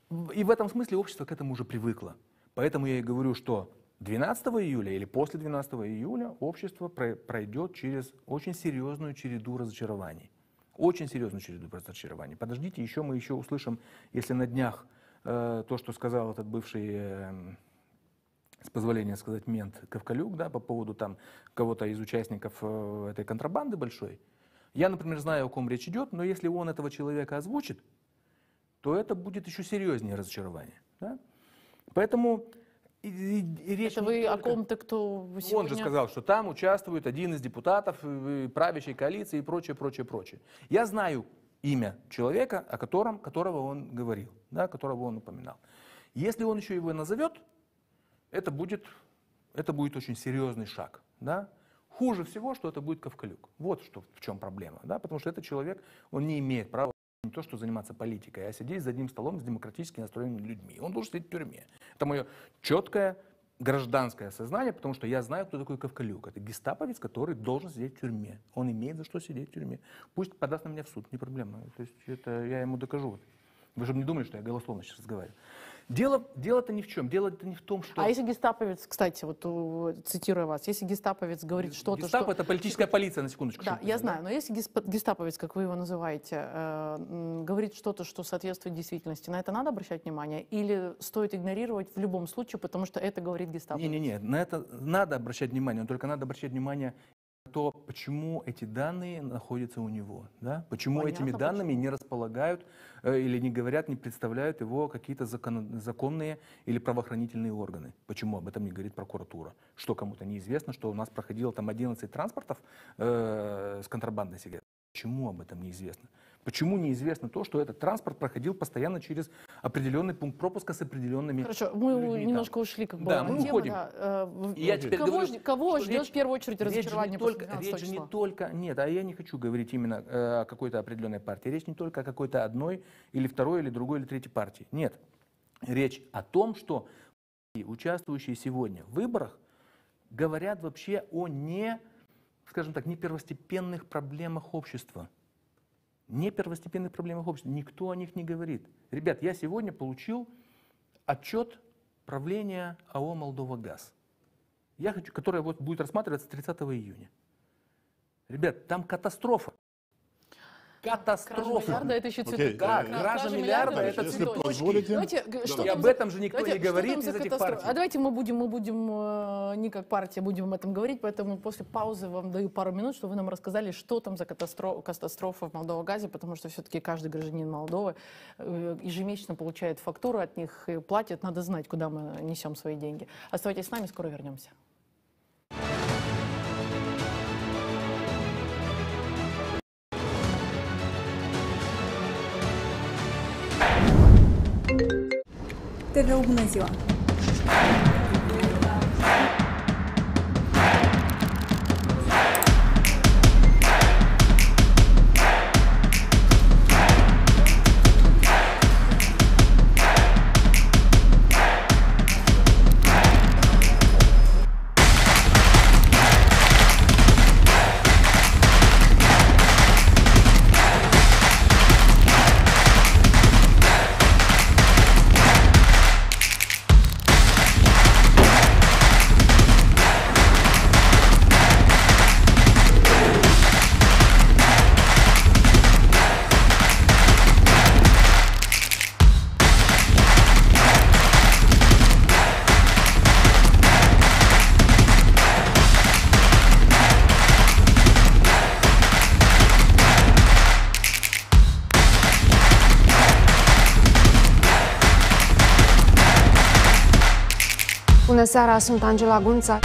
общество к этому уже привыкло. Поэтому я и говорю, что 12 июля или после 12 июля общество пройдет через очень серьезную череду разочарований. Очень серьезную череду разочарований. Подождите, мы еще услышим, если на днях то, что сказал этот бывший, с позволения сказать, мент Ковкалюк, да, по поводу там кого-то из участников этой контрабанды большой. Я, например, знаю, о ком речь идет, но если он этого человека озвучит, то это будет еще серьезнее разочарование. Да? Поэтому речь это вы о ком-то, кто сегодня... Он же сказал, что там участвует один из депутатов правящей коалиции и прочее, прочее, прочее. Я знаю имя человека, которого он говорил, да, которого он упоминал. Если он еще его назовет, это будет очень серьезный шаг. Да? Хуже всего, что это будет Ковкалюк. Вот в чем проблема. Да? Потому что этот человек, он не имеет права не то, что заниматься политикой, а сидеть за одним столом с демократически настроенными людьми. Он должен сидеть в тюрьме. Это мое четкое гражданское сознание, потому что я знаю, кто такой Ковкалюк. Это гестаповец, который должен сидеть в тюрьме. Он имеет за что сидеть в тюрьме. Пусть подаст на меня в суд, не проблема. То есть это я ему докажу. Вы же не думали, что я голословно сейчас разговариваю. Дело-то ни в чем. Дело-то не в том, что... А если гестаповец, кстати, вот цитируя вас, если гестаповец говорит что-то... Гестапо — это политическая полиция, на секундочку. Да, я знаю, но если гестаповец, как вы его называете, говорит что-то, что соответствует действительности, на это надо обращать внимание? Или стоит игнорировать в любом случае, потому что это говорит гестаповец? Не, на это надо обращать внимание, но только надо обращать внимание на то, почему эти данные находятся у него. Да? Почему этими данными не располагают или не говорят, не представляют его какие-то законные или правоохранительные органы. Почему об этом не говорит прокуратура? Что кому-то неизвестно, что у нас проходило там 11 транспортов с контрабандой сигарет. Почему об этом неизвестно? Почему неизвестно то, что этот транспорт проходил постоянно через определенный пункт пропуска с определенными Хорошо, мы людьми, немножко ушли как бы да, мы темы, уходим. Да. Я теперь говорю, кого ждет в первую очередь разочарование после 12 числа? Речь не только... Нет, а я не хочу говорить именно о какой-то определенной партии. Речь не только о какой-то одной или второй, или другой, или третьей партии. Нет. Речь о том, что участвующие сегодня в выборах говорят вообще о скажем так, не первостепенных проблемах общества. Не первостепенных проблемах общества. Никто о них не говорит. Ребят, я сегодня получил отчет правления АО «Молдова-Газ», которое будет рассматриваться 30 июня. Ребят, там катастрофа. Катастрофа. Кража миллиарда – это еще цветочки. Да, кража миллиарда – это цветочки. И об этом же никто не говорит из этих партий. А давайте мы будем не как партия будем об этом говорить, поэтому после паузы вам даю пару минут, чтобы вы нам рассказали, что там за катастрофа в Молдова-Газе, потому что все-таки каждый гражданин Молдовы ежемесячно получает фактуру от них и платит. Надо знать, куда мы несем свои деньги. Оставайтесь с нами, скоро вернемся. TVU, bună ziua! Bună seara, sunt Angela Gunța.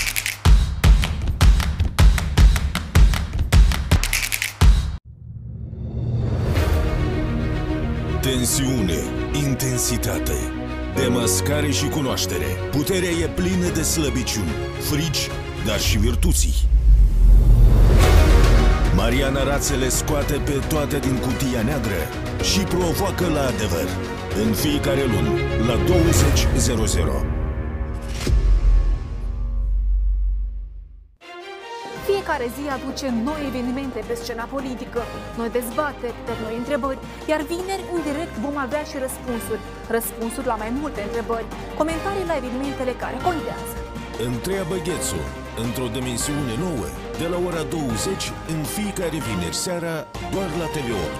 Tensiune, intensitate, demascare și cunoaștere. Puterea e plină de slăbiciuni, frici, dar și virtuții. Mariana Rațe le scoate pe toate din cutia neagră și provoacă la adevăr. În fiecare lună, la 20:00. Fiecare zi aduce noi evenimente pe scena politică, noi dezbateri, noi întrebări, iar vineri, în direct, vom avea și răspunsuri. Răspunsuri la mai multe întrebări, comentarii la evenimentele care contează. Întreabă Ghețu, într-o dimensiune nouă, de la ora 20, în fiecare vineri seara, doar la TV8.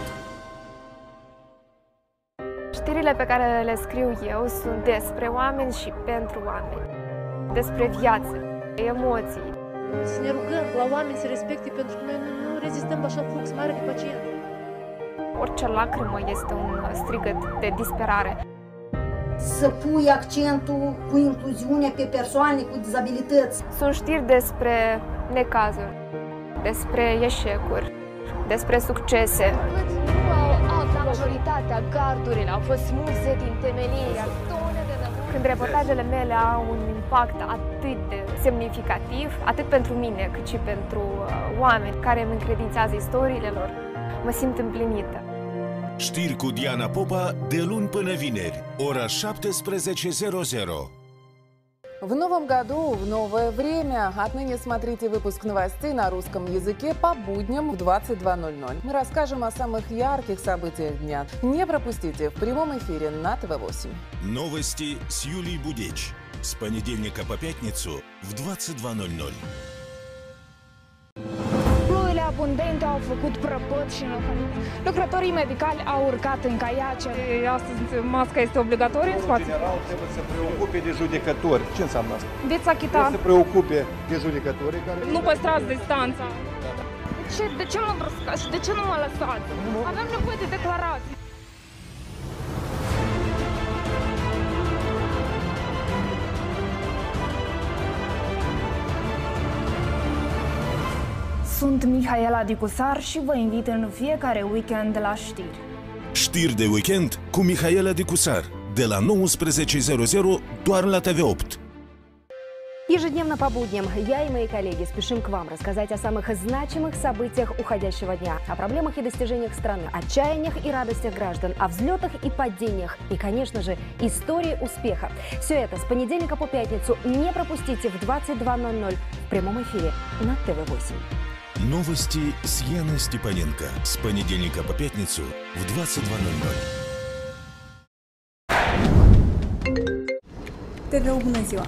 Știrile pe care le scriu eu sunt despre oameni și pentru oameni. Despre viață, emoții. Să ne rugăm la oameni să respecte, pentru că noi nu rezistăm la așa flux mare de pacienți. Orice lacrimă este un strigăt de disperare. Să pui accentul cu incluziunea pe persoane cu dizabilități. Sunt știri despre necazuri, despre eșecuri, despre succese. Majoritatea gardurilor au fost smulse din temelie. Când reportajele mele au un impact atât de semnificativ, atât pentru mine, cât și pentru oameni care îmi încredințează istoriile lor, mă simt împlinită. Știri cu Diana Popa de luni până vineri, ora 17:00. В новом году, в новое время. Отныне смотрите выпуск новостей на русском языке по будням в 22:00. Мы расскажем о самых ярких событиях дня. Не пропустите в прямом эфире на ТВ8. Новости с Юлией Будечь. С понедельника по пятницу в 22:00. Ploile abundente au făcut prăpăd și înlocuit. Lucrătorii medicali au urcat în caiace. Astăzi masca este obligatorie în spațiu. General trebuie să preocupe de judecători. Ce înseamnă asta? Veți achita. Trebuie să preocupe de judecătorii care... Nu păstrați distanța. De ce mă bruscați și de ce nu mă lăsați? Avem nevoie de declarații. Sunt Mihaela Dicusar și vă invit în fiecare weekend la știri. Știri de weekend cu Mihaela Dicusar, de la 19:00 doar la TV8. Ежедневно по будням я и мои коллеги спешим к вам рассказать о самых значимых событиях уходящего дня, о проблемах и достижениях страны, отчаяниях и радостях граждан, о взлетах и падениях и, конечно же, истории успеха. Все это с понедельника по пятницу не пропустите в 22:00 в прямом эфире на ТВ8. Новости с Яной Степаненко с понедельника по пятницу в 22:00. TVU, bună ziua!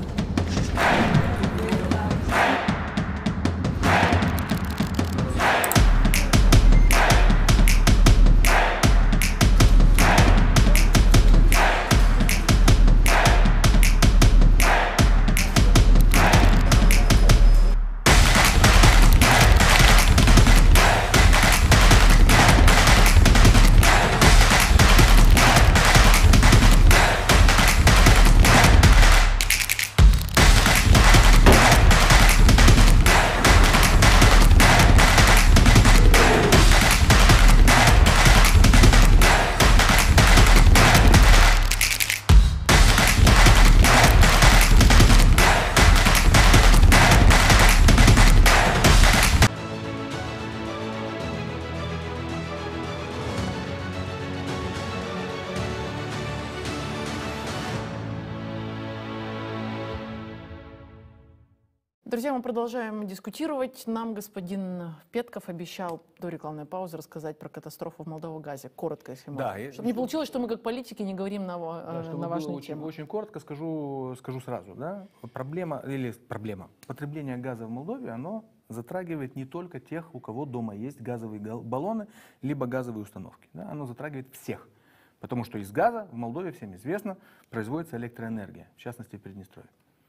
Друзья, мы продолжаем дискутировать. Нам господин Петков обещал до рекламной паузы рассказать про катастрофу в Молдовогазе. Коротко, если можно. Да, чтобы не получилось, что мы как политики не говорим на важные очень, темы. очень коротко скажу сразу. Да? Проблема, потребление газа в Молдове, оно затрагивает не только тех, у кого дома есть газовые баллоны, либо газовые установки. Да? Оно затрагивает всех. Потому что из газа в Молдове, всем известно, производится электроэнергия, в частности в Приднестровье.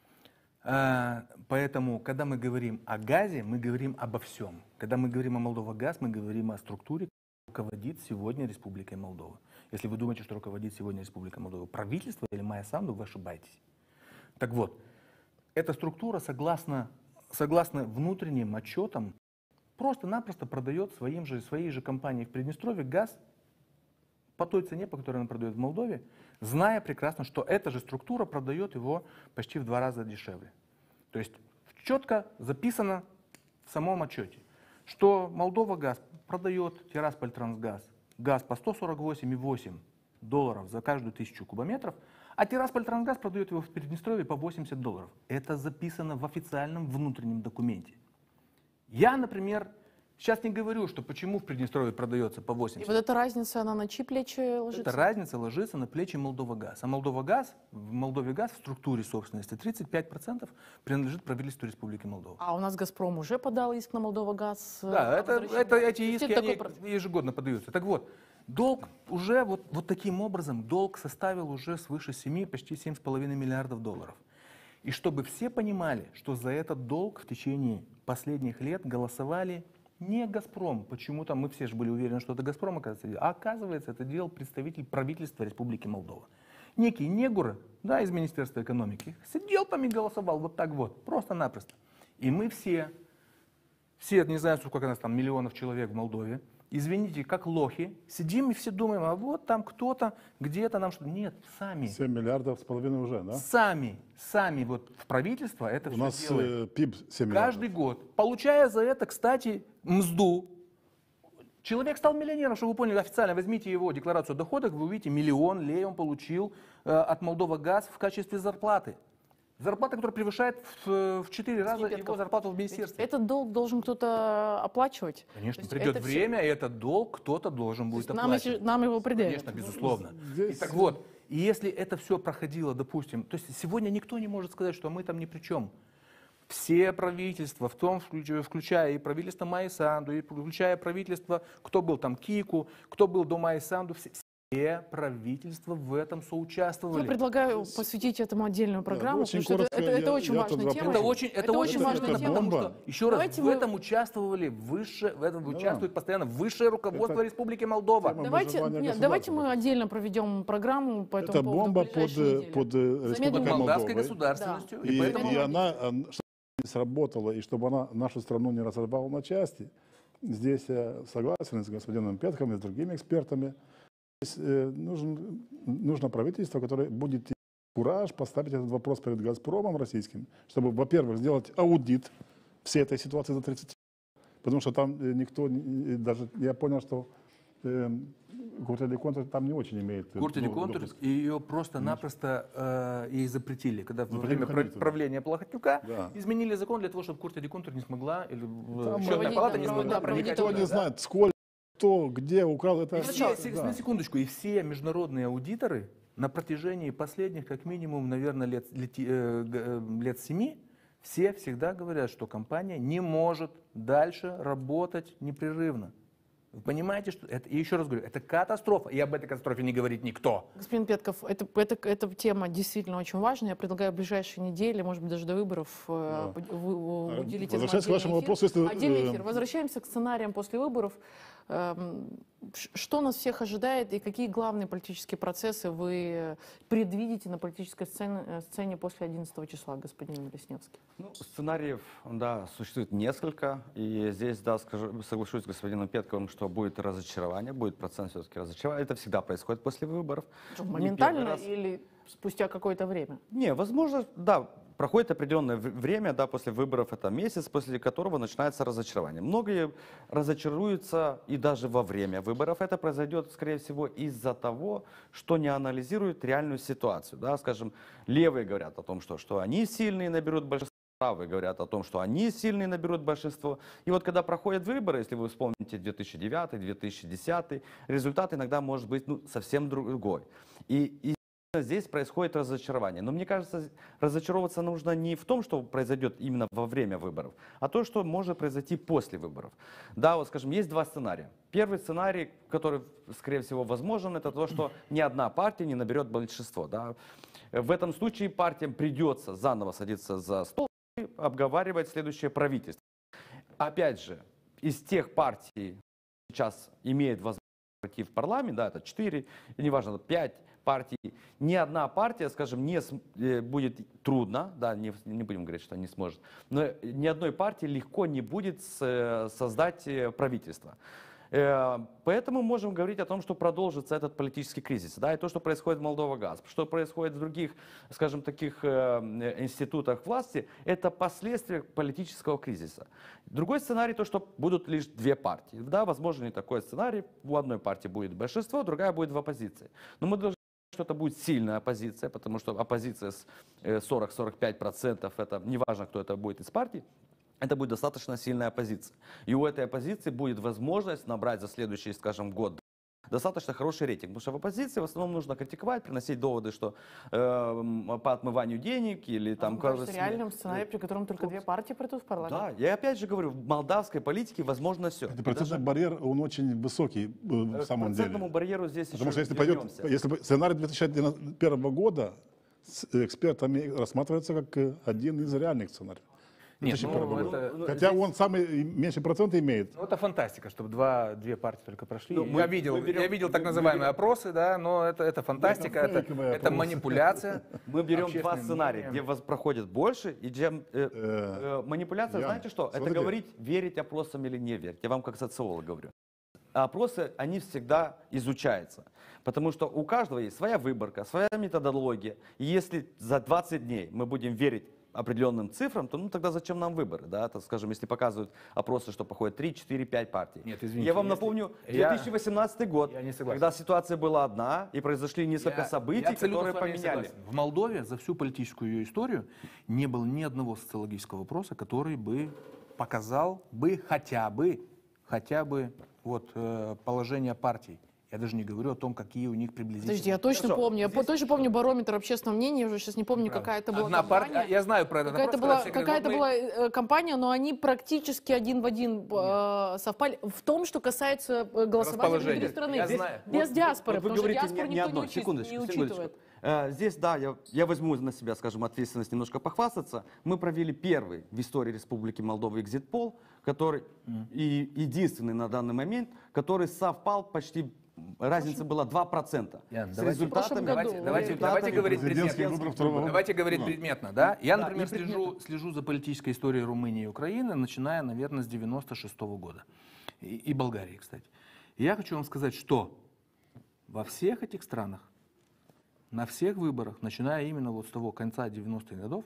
Поэтому, когда мы говорим о газе, мы говорим обо всем. Когда мы говорим о Молдовагаз, мы говорим о структуре, которая руководит сегодня Республикой Молдова. Если вы думаете, что руководит сегодня Республика Молдова правительство или Майя Санду, вы ошибаетесь. Так вот, эта структура, согласно внутренним отчетам, просто-напросто продает своей же компании в Приднестровье газ по той цене, по которой она продает в Молдове, зная прекрасно, что эта же структура продает его почти в 2 раза дешевле. То есть четко записано в самом отчете, что Молдовагаз продает Тирасполь-Трансгаз газ по $148,8 за каждую 1000 кубометров, а Тирасполь-Трансгаз продает его в Приднестровье по $80. Это записано в официальном внутреннем документе. Я, например, сейчас не говорю, что почему в Приднестровье продается по 80. И вот эта разница, она на чьи плечи ложится? Эта разница ложится на плечи Молдовагаз. А Молдовагаз, в Молдове газ в структуре собственности 35% принадлежит правительству Республики Молдова. А у нас «Газпром» уже подал иск на Молдовагаз? Да, эти иски они ежегодно подаются. Так вот, долг уже вот таким образом, долг составил уже свыше 7, почти $7,5 миллиардов. И чтобы все понимали, что за этот долг в течение последних лет голосовали не «Газпром». Почему-то мы все же были уверены, что это «Газпром», оказывается. А оказывается, это делал представитель правительства Республики Молдова. Некий Негур, да, из Министерства экономики, сидел там и голосовал вот так вот, просто-напросто. И мы все, не знаю, сколько нас там, миллионов человек в Молдове, извините, как лохи, сидим и все думаем, а вот там кто-то, где-то нам что-то. Нет, сами. 7,5 миллиардов уже, да? Сами вот в правительство это все делает. У нас ПИБ 7 каждый год. Получая за это, кстати, мзду. Человек стал миллионером, чтобы вы поняли, официально возьмите его декларацию о доходах, вы увидите, 1 000 000 лей он получил от Молдовагаз в качестве зарплаты. Зарплата, которая превышает в 4 раза его зарплату в министерстве. Этот долг должен кто-то оплачивать? Конечно, придет время, и этот долг кто-то должен будет оплачивать. Нам его предъявят? Конечно, безусловно. И так вот, и если это все проходило, допустим, то есть сегодня никто не может сказать, что мы там ни при чем. Все правительства, включая и правительство Майи Санду, и включая правительство, кто был там Кику, кто был до Майи Санду, все правительства в этом соучаствовали. Я предлагаю посвятить этому отдельную программу, потому что это очень важная тема. Это очень важная тема, потому что, еще раз, в этом участвует постоянно высшее руководство Республики Молдова. Давайте мы отдельно проведем программу по этому поводу. Это бомба под Республикой молдавской государственностью. И она, чтобы не сработала, и чтобы она нашу страну не разорвала на части, здесь я согласен с господином Петковым и с другими экспертами. Нужно правительство, которое будет иметь кураж поставить этот вопрос перед «Газпромом» российским, чтобы, во-первых, сделать аудит всей этой ситуации за 30 лет, потому что там никто, даже я понял, что Куртелеконтур там не очень имеет. Куртелеконтур, ее просто-напросто ей запретили, когда во время правления Плохотнюка изменили закон для того, чтобы Куртелеконтур не смогла, или Счетная палата не смогла проникать. Никто не знает, сколько, кто, где украл это. На секундочку, и все международные аудиторы на протяжении последних, как минимум, наверное, лет 7, все всегда говорят, что компания не может дальше работать непрерывно. Вы понимаете, что это, и еще раз говорю, это катастрофа, и об этой катастрофе не говорит никто. Господин Петков, эта тема действительно очень важная. Я предлагаю в ближайшие недели, может быть, даже до выборов уделить этому отдельный эфир. Возвращаемся к сценариям после выборов. Что нас всех ожидает и какие главные политические процессы вы предвидите на политической сцене после 11 числа, господин Лесневский? Сценариев, да, существует несколько. И здесь, да, соглашусь с господином Петковым, что будет разочарование, будет процент все-таки разочарования. Это всегда происходит после выборов. Моментально или спустя какое-то время? Не, возможно, да. Проходит определенное время, да, после выборов, это месяц, после которого начинается разочарование. Многие разочаруются и даже во время выборов. Это произойдет, скорее всего, из-за того, что не анализируют реальную ситуацию. Да? Скажем, левые говорят о том, что они сильные, наберут большинство. правы, говорят о том, что они сильные наберут большинство. И вот когда проходят выборы, если вы вспомните 2009-2010, результат иногда может быть совсем другой. И здесь происходит разочарование. Но мне кажется, разочаровываться нужно не в том, что произойдет именно во время выборов, а то, что может произойти после выборов. Да, вот скажем, есть два сценария. Первый сценарий, который, скорее всего, возможен, это то, что ни одна партия не наберет большинство. Да. В этом случае партиям придется заново садиться за стол и обговаривать следующее правительство. Опять же, из тех партий, сейчас имеет возможность пройти в парламент, да, это 4, неважно, 5 партий, ни одна партия, скажем, не будет трудно, да, не будем говорить, что не сможет, но ни одной партии легко не будет создать правительство. Поэтому можем говорить о том, что продолжится этот политический кризис. Да, и то, что происходит в Молдова-Газ, что происходит в других, скажем, таких институтах власти, это последствия политического кризиса. Другой сценарий, то, что будут лишь две партии. Да, возможно, и такой сценарий. У одной партии будет большинство, другая будет в оппозиции. Но мы должны что это будет сильная оппозиция, потому что оппозиция с 40-45%, это неважно, кто это будет из партий, это будет достаточно сильная оппозиция. И у этой оппозиции будет возможность набрать за следующий, скажем, год достаточно хороший рейтинг. Потому что в оппозиции в основном нужно критиковать, приносить доводы, что по отмыванию денег или там... Кажется, реальным сценарием, при котором только две партии придут в парламент. Да, я опять же говорю, в молдавской политике возможно все. Процентный барьер, он очень высокий в самом деле. Процентному барьеру здесь Потому еще что если сценарий 2001 года с экспертами рассматривается как один из реальных сценариев. Нет, хотя он самый меньший процент имеет. Ну, это фантастика, чтобы две партии только прошли. Я видел так называемые опросы, да, но это фантастика, это манипуляция. Мы берем два сценария, где вас проходит больше, и где манипуляция, знаете что? Это говорить, верить опросам или не верить. Я вам как социолог говорю. Опросы, они всегда изучаются, потому что у каждого есть своя выборка, своя методология. И если за 20 дней мы будем верить определенным цифрам, то тогда зачем нам выборы? Да? То, скажем, если показывают опросы, что походят 3, 4, 5 партий. Нет, извините, я вам напомню 2018 год, когда ситуация была одна, и произошли несколько событий, которые поменяли. В Молдове за всю политическую ее историю не было ни одного социологического вопроса, который бы показал бы хотя бы вот, положение партий. Я даже не говорю о том, какие у них приблизительно... Подожди, я точно помню. Я точно помню барометр общественного мнения, я уже сейчас не помню, какая это была компания. Я знаю про это. Какая-то была компания, но они практически один в один совпали в том, что касается голосования внутри страны. Без диаспоры, потому что диаспору никто не учитывает. Здесь, да, я возьму на себя, скажем, ответственность немножко похвастаться. Мы провели первый в истории Республики Молдова экзит-пол, который и единственный на данный момент, который совпал почти... Разница была 2%. С результатами... Давайте говорить предметно. Давайте говорить предметно. Да? Я, например, слежу за политической историей Румынии и Украины, начиная, наверное, с 96-го года. И Болгарии, кстати. И я хочу вам сказать, что во всех этих странах, на всех выборах, начиная именно вот с того конца 90-х годов,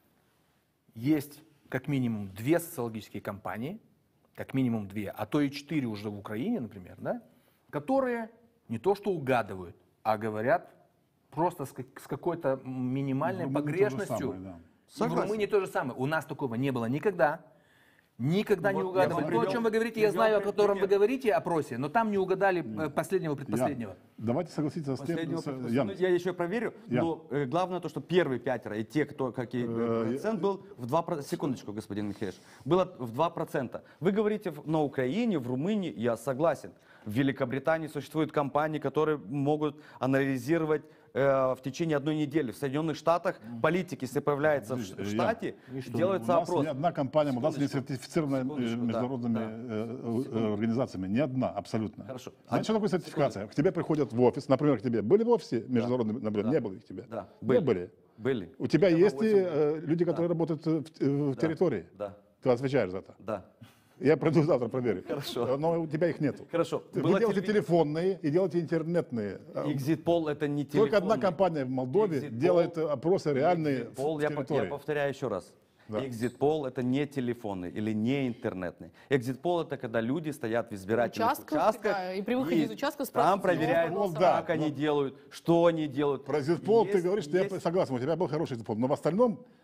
есть как минимум 2 социологические кампании, как минимум 2, а то и 4 уже в Украине, например, да? Которые не то что угадывают, а говорят просто с какой-то минимальной погрешностью. И в Румынии то же самое. У нас такого не было никогда. Никогда не угадывали. То, о чем вы говорите, я знаю, о котором вы говорите, опросе, но там не угадали последнего, предпоследнего. Давайте согласиться с тем, я еще проверю, но главное то, что первые 5 и те, кто какие процент был в 2%, секундочку, господин Михаил, было в 2%. Вы говорите на Украине, в Румынии, я согласен. В Великобритании существуют компании, которые могут анализировать в течение 1 недели. В Соединенных Штатах политики, если появляется в штате, делается опрос. У нас ни одна компания у нас не сертифицирована международными организациями. Ни одна, абсолютно. Хорошо. Знаете, что такое сертификация? К тебе приходят в офис, например, к тебе. Были в офисе международные, например, не было их к тебе? Да. Были. У тебя есть люди, которые работают в территории? Да. Ты отвечаешь за это? Да. Я приду завтра проверю. Хорошо. Но у тебя их нету. Хорошо. Вы делаете телефонные и делаете интернетные. Экзит-пол это не телефонный. Только одна компания в Молдове делает опросы реальные в территории. Я повторяю еще раз. Экзит-пол это не телефонный или не интернетный. Экзит-пол это когда люди стоят в избирательных участках и при выходе из участка там проверяют, как они делают, что они делают. Про экзит-пол ты говоришь, что я согласен, у тебя был хороший экзит-пол, но в остальном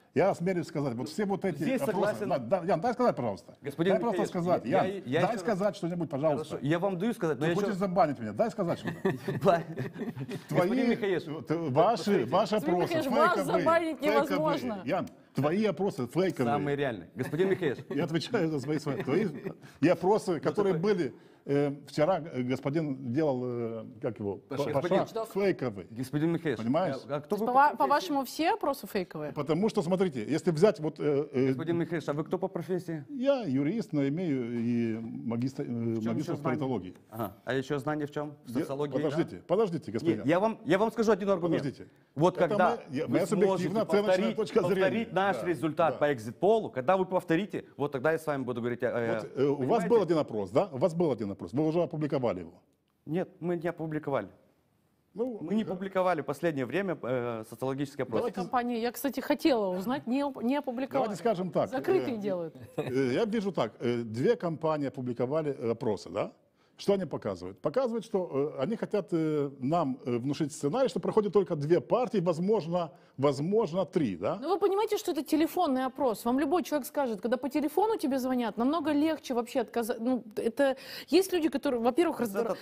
Я осмелюсь сказать, вот все вот эти Здесь опросы... согласен. Ян, дай сказать, пожалуйста. Господин дай просто Михаил, сказать. я Ян, еще дай раз- сказать что-нибудь, пожалуйста. Хорошо, я вам даю сказать, но Ты я хочешь еще... забанить меня, дай сказать что-то. Господин Михаил, Ваши опросы Господин Михаил, вас забанить невозможно. Ян, твои опросы фейковые. самые реальные. Господин Михаил, Я отвечаю за свои твои и опросы, которые были вчера, господин делал, как его, Господин- Паша, фейковые. господин Михаил, Понимаешь? а кто вы? По-вашему, все опросы фейковые? Потому что, смотрите, если взять вот... Господин Михаил, а вы кто по профессии? Я юрист, но имею и магистр еще в политологии. Ага. А еще знания в чем? В социологии? Подождите, господин. Нет, я вам скажу один аргумент. Подождите. Вот Это когда моя вы субъективная сможете оценочная точка зрения. повторить наш Да, результат да. по экзит-полу, когда вы повторите, вот тогда я с вами буду говорить. Вот, у вас был один опрос, да? У вас был один опрос. Вы уже опубликовали его. Нет, мы не опубликовали. Ну, Мы не публиковали в последнее время социологический опрос. Этой компании, я, кстати, хотела узнать, не опубликовали. Давайте скажем так. Закрытые делают. Я вижу так. Две компании опубликовали опросы, да? Что они показывают? Показывают, что они хотят нам внушить сценарий, что проходит только две партии, возможно, три, да? Ну, вы понимаете, что это телефонный опрос. Вам любой человек скажет, когда по телефону тебе звонят, намного легче вообще отказать. Ну, это есть люди, которые, во-первых,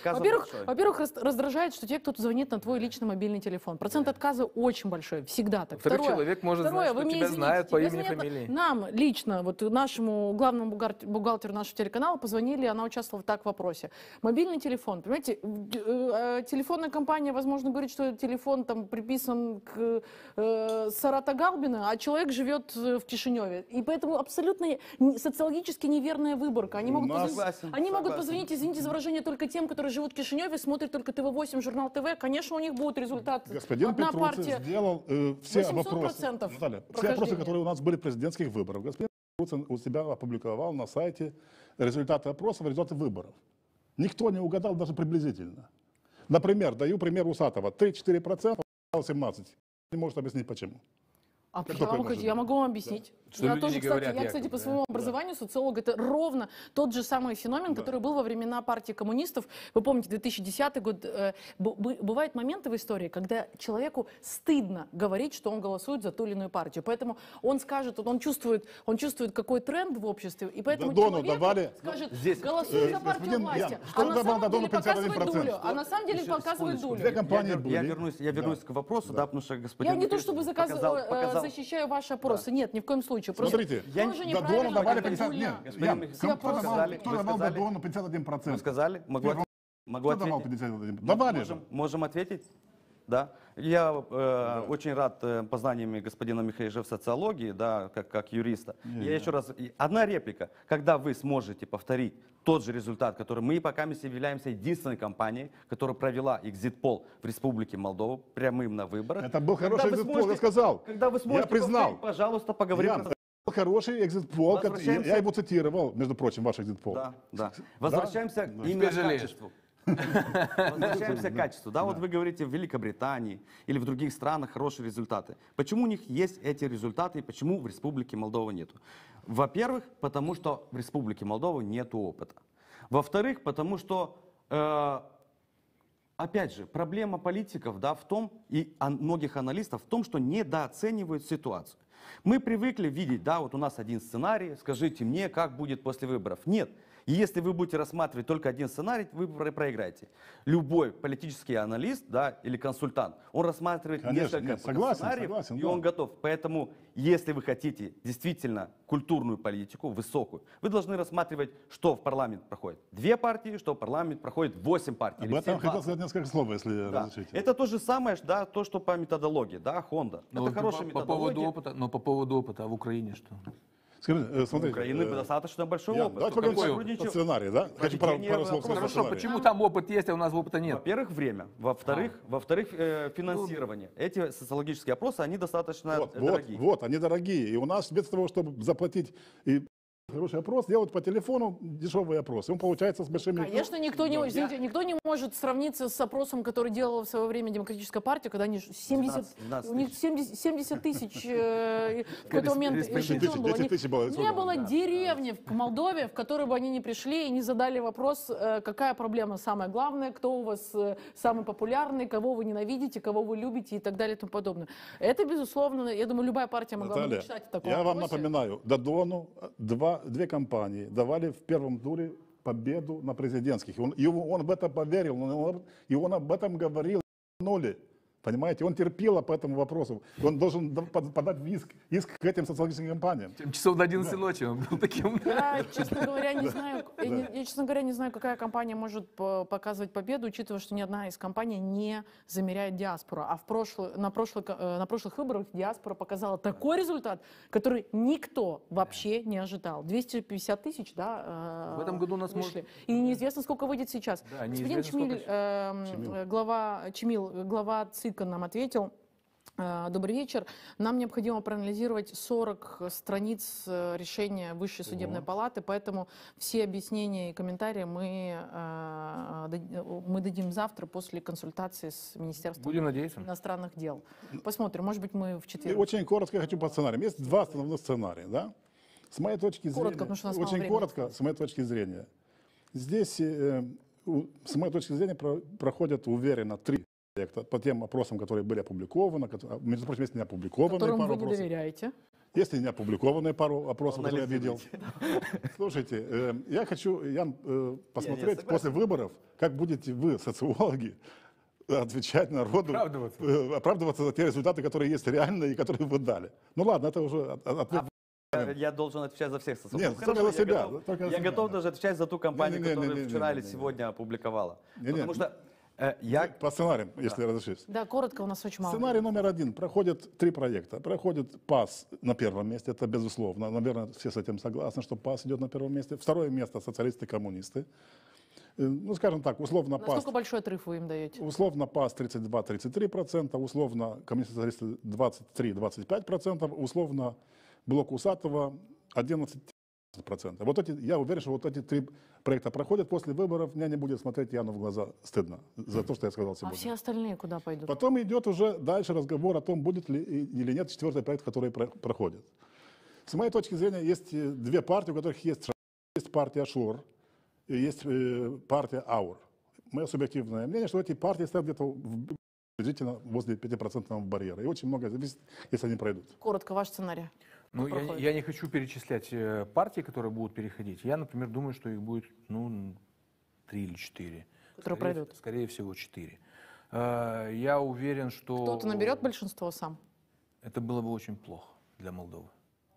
раздражает, что тебе кто-то звонит на твой личный мобильный телефон. Процент отказа очень большой, всегда так. Во-вторых, человек может знать, что тебя знает по имени, фамилии. Нам лично, вот нашему главному бухгалтеру нашего телеканала позвонили, она участвовала так в вопросе. Мобильный телефон, понимаете, телефонная компания, возможно, говорит, что телефон там приписан к Сарата Галбина, а человек живет в Кишиневе. И поэтому абсолютно социологически неверная выборка. Они могут позвонить, извините за выражение, только тем, которые живут в Кишиневе, смотрят только ТВ-8, журнал ТВ. Конечно, у них будет результат. Господин Одна Петруцев партия. сделал все 800% вопросы, Наталья, все вопросы, которые у нас были президентских выборов. Господин Петруцев у себя опубликовал на сайте результаты опросов, результаты выборов. Никто не угадал даже приблизительно. Например, даю пример Усатова. 3-4%, 17%. Не может объяснить, почему. Я могу вам объяснить. Что Я люди тоже, не кстати, говорят, я, кстати, по своему образованию социолог. Это ровно тот же самый феномен, который был во времена партии коммунистов. Вы помните, 2010 год. Бывают моменты в истории, когда человеку стыдно говорить, что он голосует за ту или иную партию. Поэтому он скажет, он чувствует какой тренд в обществе, и поэтому человек скажет, голосуй за партию власти. А на самом деле показывает дулю. А на самом деле показывает дулю. Я вернусь к вопросу, да, потому что господин... Я не то чтобы защищаю ваши опросы. Нет, ни в коем случае. Смотрите, Дадону давали 51%. Кто давал Дадону 51%? Вы сказали? Могу ответить? Давали же. Можем ответить? Да. Я очень рад познаниями господина Михаила в социологии, да, как юриста. Я еще раз, одна реплика. Когда вы сможете повторить тот же результат, который мы пока являемся единственной компанией, которая провела экзит-пол в Республике Молдова прямым на выборах. Это был хороший экзит-пол, я сказал. Когда вы сможете я признал. повторить, пожалуйста, поговорим. Это был хороший экзит-пол, я его цитировал, между прочим, ваш экзит-пол. Да. Возвращаемся именно к качеству. Возвращаемся к качеству. Да, вот вы говорите, в Великобритании или в других странах хорошие результаты. Почему у них есть эти результаты и почему в Республике Молдова нету? Во-первых, потому что в Республике Молдова нету опыта. Во-вторых, потому что, опять же, проблема политиков, да, в том, и многих аналистов в том, что недооценивают ситуацию. Мы привыкли видеть, да, вот у нас один сценарий, скажите мне, как будет после выборов. Нет. И если вы будете рассматривать только один сценарий, вы проиграете. Любой политический аналист, да, или консультант, он рассматривает несколько сценариев, и он готов. Поэтому, если вы хотите действительно культурную политику, высокую, вы должны рассматривать, что в парламент проходит 2 партии, что в парламент проходит 8 партий. Об этом хотел сказать несколько слов, если разрешите. Это то же самое, да, то, что по методологии, да, Хонда. Это хорошая методология. По поводу опыта, а в Украине что? Скажите, смотрите, у Украины достаточно большой опыт. Давайте поговорим о сценарии, да? Хочу пару слов сказать. Хорошо, почему там опыт есть, а у нас опыта нет? Во-первых, время. Во-вторых, финансирование. Эти социологические опросы, они достаточно дорогие. Вот, они дорогие. И у нас вместо того, чтобы заплатить хороший опрос, делают по телефону дешевый опрос. И он получается с большими... Конечно, никто не, извините, никто не может сравниться с опросом, который делала в свое время Демократическая партия, когда они 70, у них 70 тысяч в какой-то момент решено было. Не было деревни в Молдове, в которой бы они не пришли и не задали вопрос, какая проблема самая главная, кто у вас самый популярный, кого вы ненавидите, кого вы любите и так далее и тому подобное. Это, безусловно, я думаю, любая партия могла бы мечтать о таком. Я вам напоминаю, Додону две компании давали в первом туре победу на президентских. Он в это поверил, и он об этом говорил. Понимаете, он терпел по этому вопросу. Он должен подать иск к этим социологическим компаниям. Часов до 11 ночи он был таким. Я, честно говоря, не знаю, какая компания может показывать победу, учитывая, что ни одна из компаний не замеряет диаспору. А на прошлых выборах диаспора показала такой результат, который никто вообще не ожидал. 250 тысяч, да, в этом году у нас вышли. И неизвестно, сколько выйдет сейчас. Да, господин Чмиль, глава ЦИКа, нам ответил. Добрый вечер. Нам необходимо проанализировать 40 страниц решения Высшей судебной палаты, поэтому все объяснения и комментарии мы дадим завтра после консультации с Министерством иностранных дел. Посмотрим, может быть, мы в четверг. Очень коротко хочу по сценариям. Есть два основных сценария, да? С моей точки зрения, очень коротко, с моей точки зрения, здесь, с моей точки зрения, проходят уверенно 3 проекта по тем опросам, которые были опубликованы, между прочим, есть не опубликованные которым пару вы не доверяете. Если не опубликованные пару опросов, которые я видел. Слушайте, я хочу, Ян, посмотреть после выборов, как будете вы, социологи, отвечать народу, оправдываться за те результаты, которые есть реальные и которые вы дали. Ну ладно, это уже ответ. Я должен отвечать за всех социологов. Нет, только за себя. Я готов даже отвечать за ту компанию, которая вчера или сегодня опубликовала. Потому что по сценариям, если разрешите. Да, коротко, у нас очень мало. Сценарий номер 1. Проходят 3 проекта. Проходит ПАС на первом месте, это безусловно. Наверное, все с этим согласны, что ПАС идет на первом месте. Второе место социалисты и коммунисты. Ну, скажем так, условно ПАС... Насколько большой отрыв вы им даете? Условно ПАС 32-33%, условно коммунисты-социалисты 23-25%, условно Блок Усатого 11%. Вот эти, я уверен, что вот эти 3 проекта проходят после выборов, меня не будет смотреть Яну в глаза стыдно за то, что я сказал сегодня. А все остальные куда пойдут? Потом идет уже дальше разговор о том, будет ли или нет 4-й проект, который проходит. С моей точки зрения, есть 2 партии, у которых есть партия ШОР и есть партия АУР. Мое субъективное мнение, что эти партии стоят где-то приблизительно возле 5% барьера. И очень много зависит, если они пройдут. Коротко, ваш сценарий. Ну, я не хочу перечислять партии, которые будут переходить. Я, например, думаю, что их будет 3 или 4. Которые пройдут? Скорее всего, 4. Я уверен, что... Кто-то наберет большинство сам? Это было бы очень плохо для Молдовы.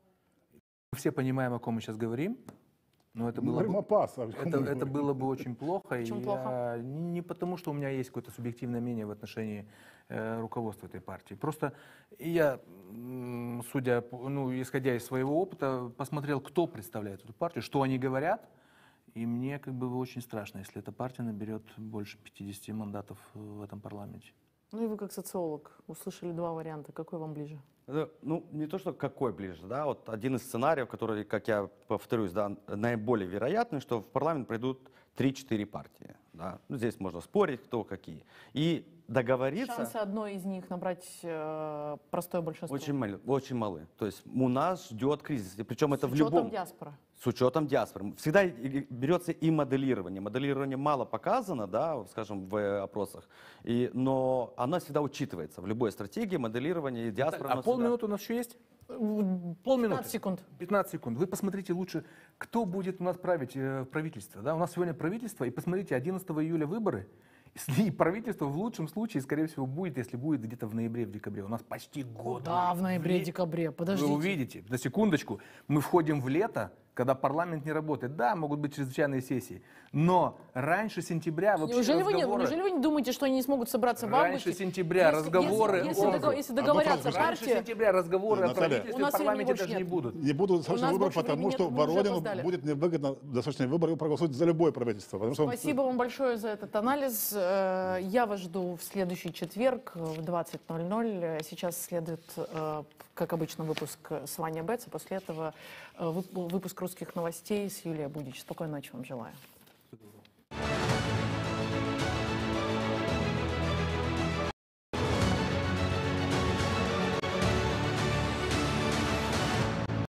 Мы все понимаем, о ком мы сейчас говорим. Но это было, это было бы очень плохо. Почему плохо? Не потому, что у меня есть какое-то субъективное мнение в отношении руководства этой партии. Просто я, судя, исходя из своего опыта, посмотрел, кто представляет эту партию, что они говорят. И мне как бы очень страшно, если эта партия наберет больше 50 мандатов в этом парламенте. Ну и вы как социолог услышали 2 варианта. Какой вам ближе? Ну, не то, что какой ближе, да, вот один из сценариев, который, как я повторюсь, да, наиболее вероятный, что в парламент придут 3-4 партии, да. Ну, здесь можно спорить, кто какие. И договориться... Шансы одной из них набрать простое большинство? Очень малы. То есть у нас ждет кризис, причем это в любом... С учетом диаспоры? С учетом диаспоры. Всегда берется и моделирование. Моделирование мало показано, да, скажем, в опросах, но оно всегда учитывается. В любой стратегии моделирование и диаспора... А полминуты у нас еще есть? Полминуты. 15 секунд. 15 секунд. Вы посмотрите лучше, кто будет у нас править в правительстве. Да? У нас сегодня правительство, и посмотрите, 11 июля выборы. И правительство в лучшем случае, скорее всего, будет, если будет где-то в ноябре-декабре. У нас почти год. Да, в ноябре-декабре. Подождите. Вы увидите. На секундочку. Мы входим в лето, когда парламент не работает. Да, могут быть чрезвычайные сессии. Но раньше сентября вообще неужели вы не думаете, что они не смогут собраться в августе? Раньше сентября разговоры... Если договорятся партии... Раньше сентября разговоры о правительстве в парламенте даже не будут. Не будут досрочные выборы, потому что Воронину будет невыгодно досрочные выборы, проголосуют за любое правительство. Спасибо вам большое за этот анализ. Я вас жду в следующий четверг в 20:00. Сейчас следует, как обычно, выпуск с Ваней Бетс. После этого выпуск «Русских новостей» с Юлией Будич. Спокойной ночи вам желаю.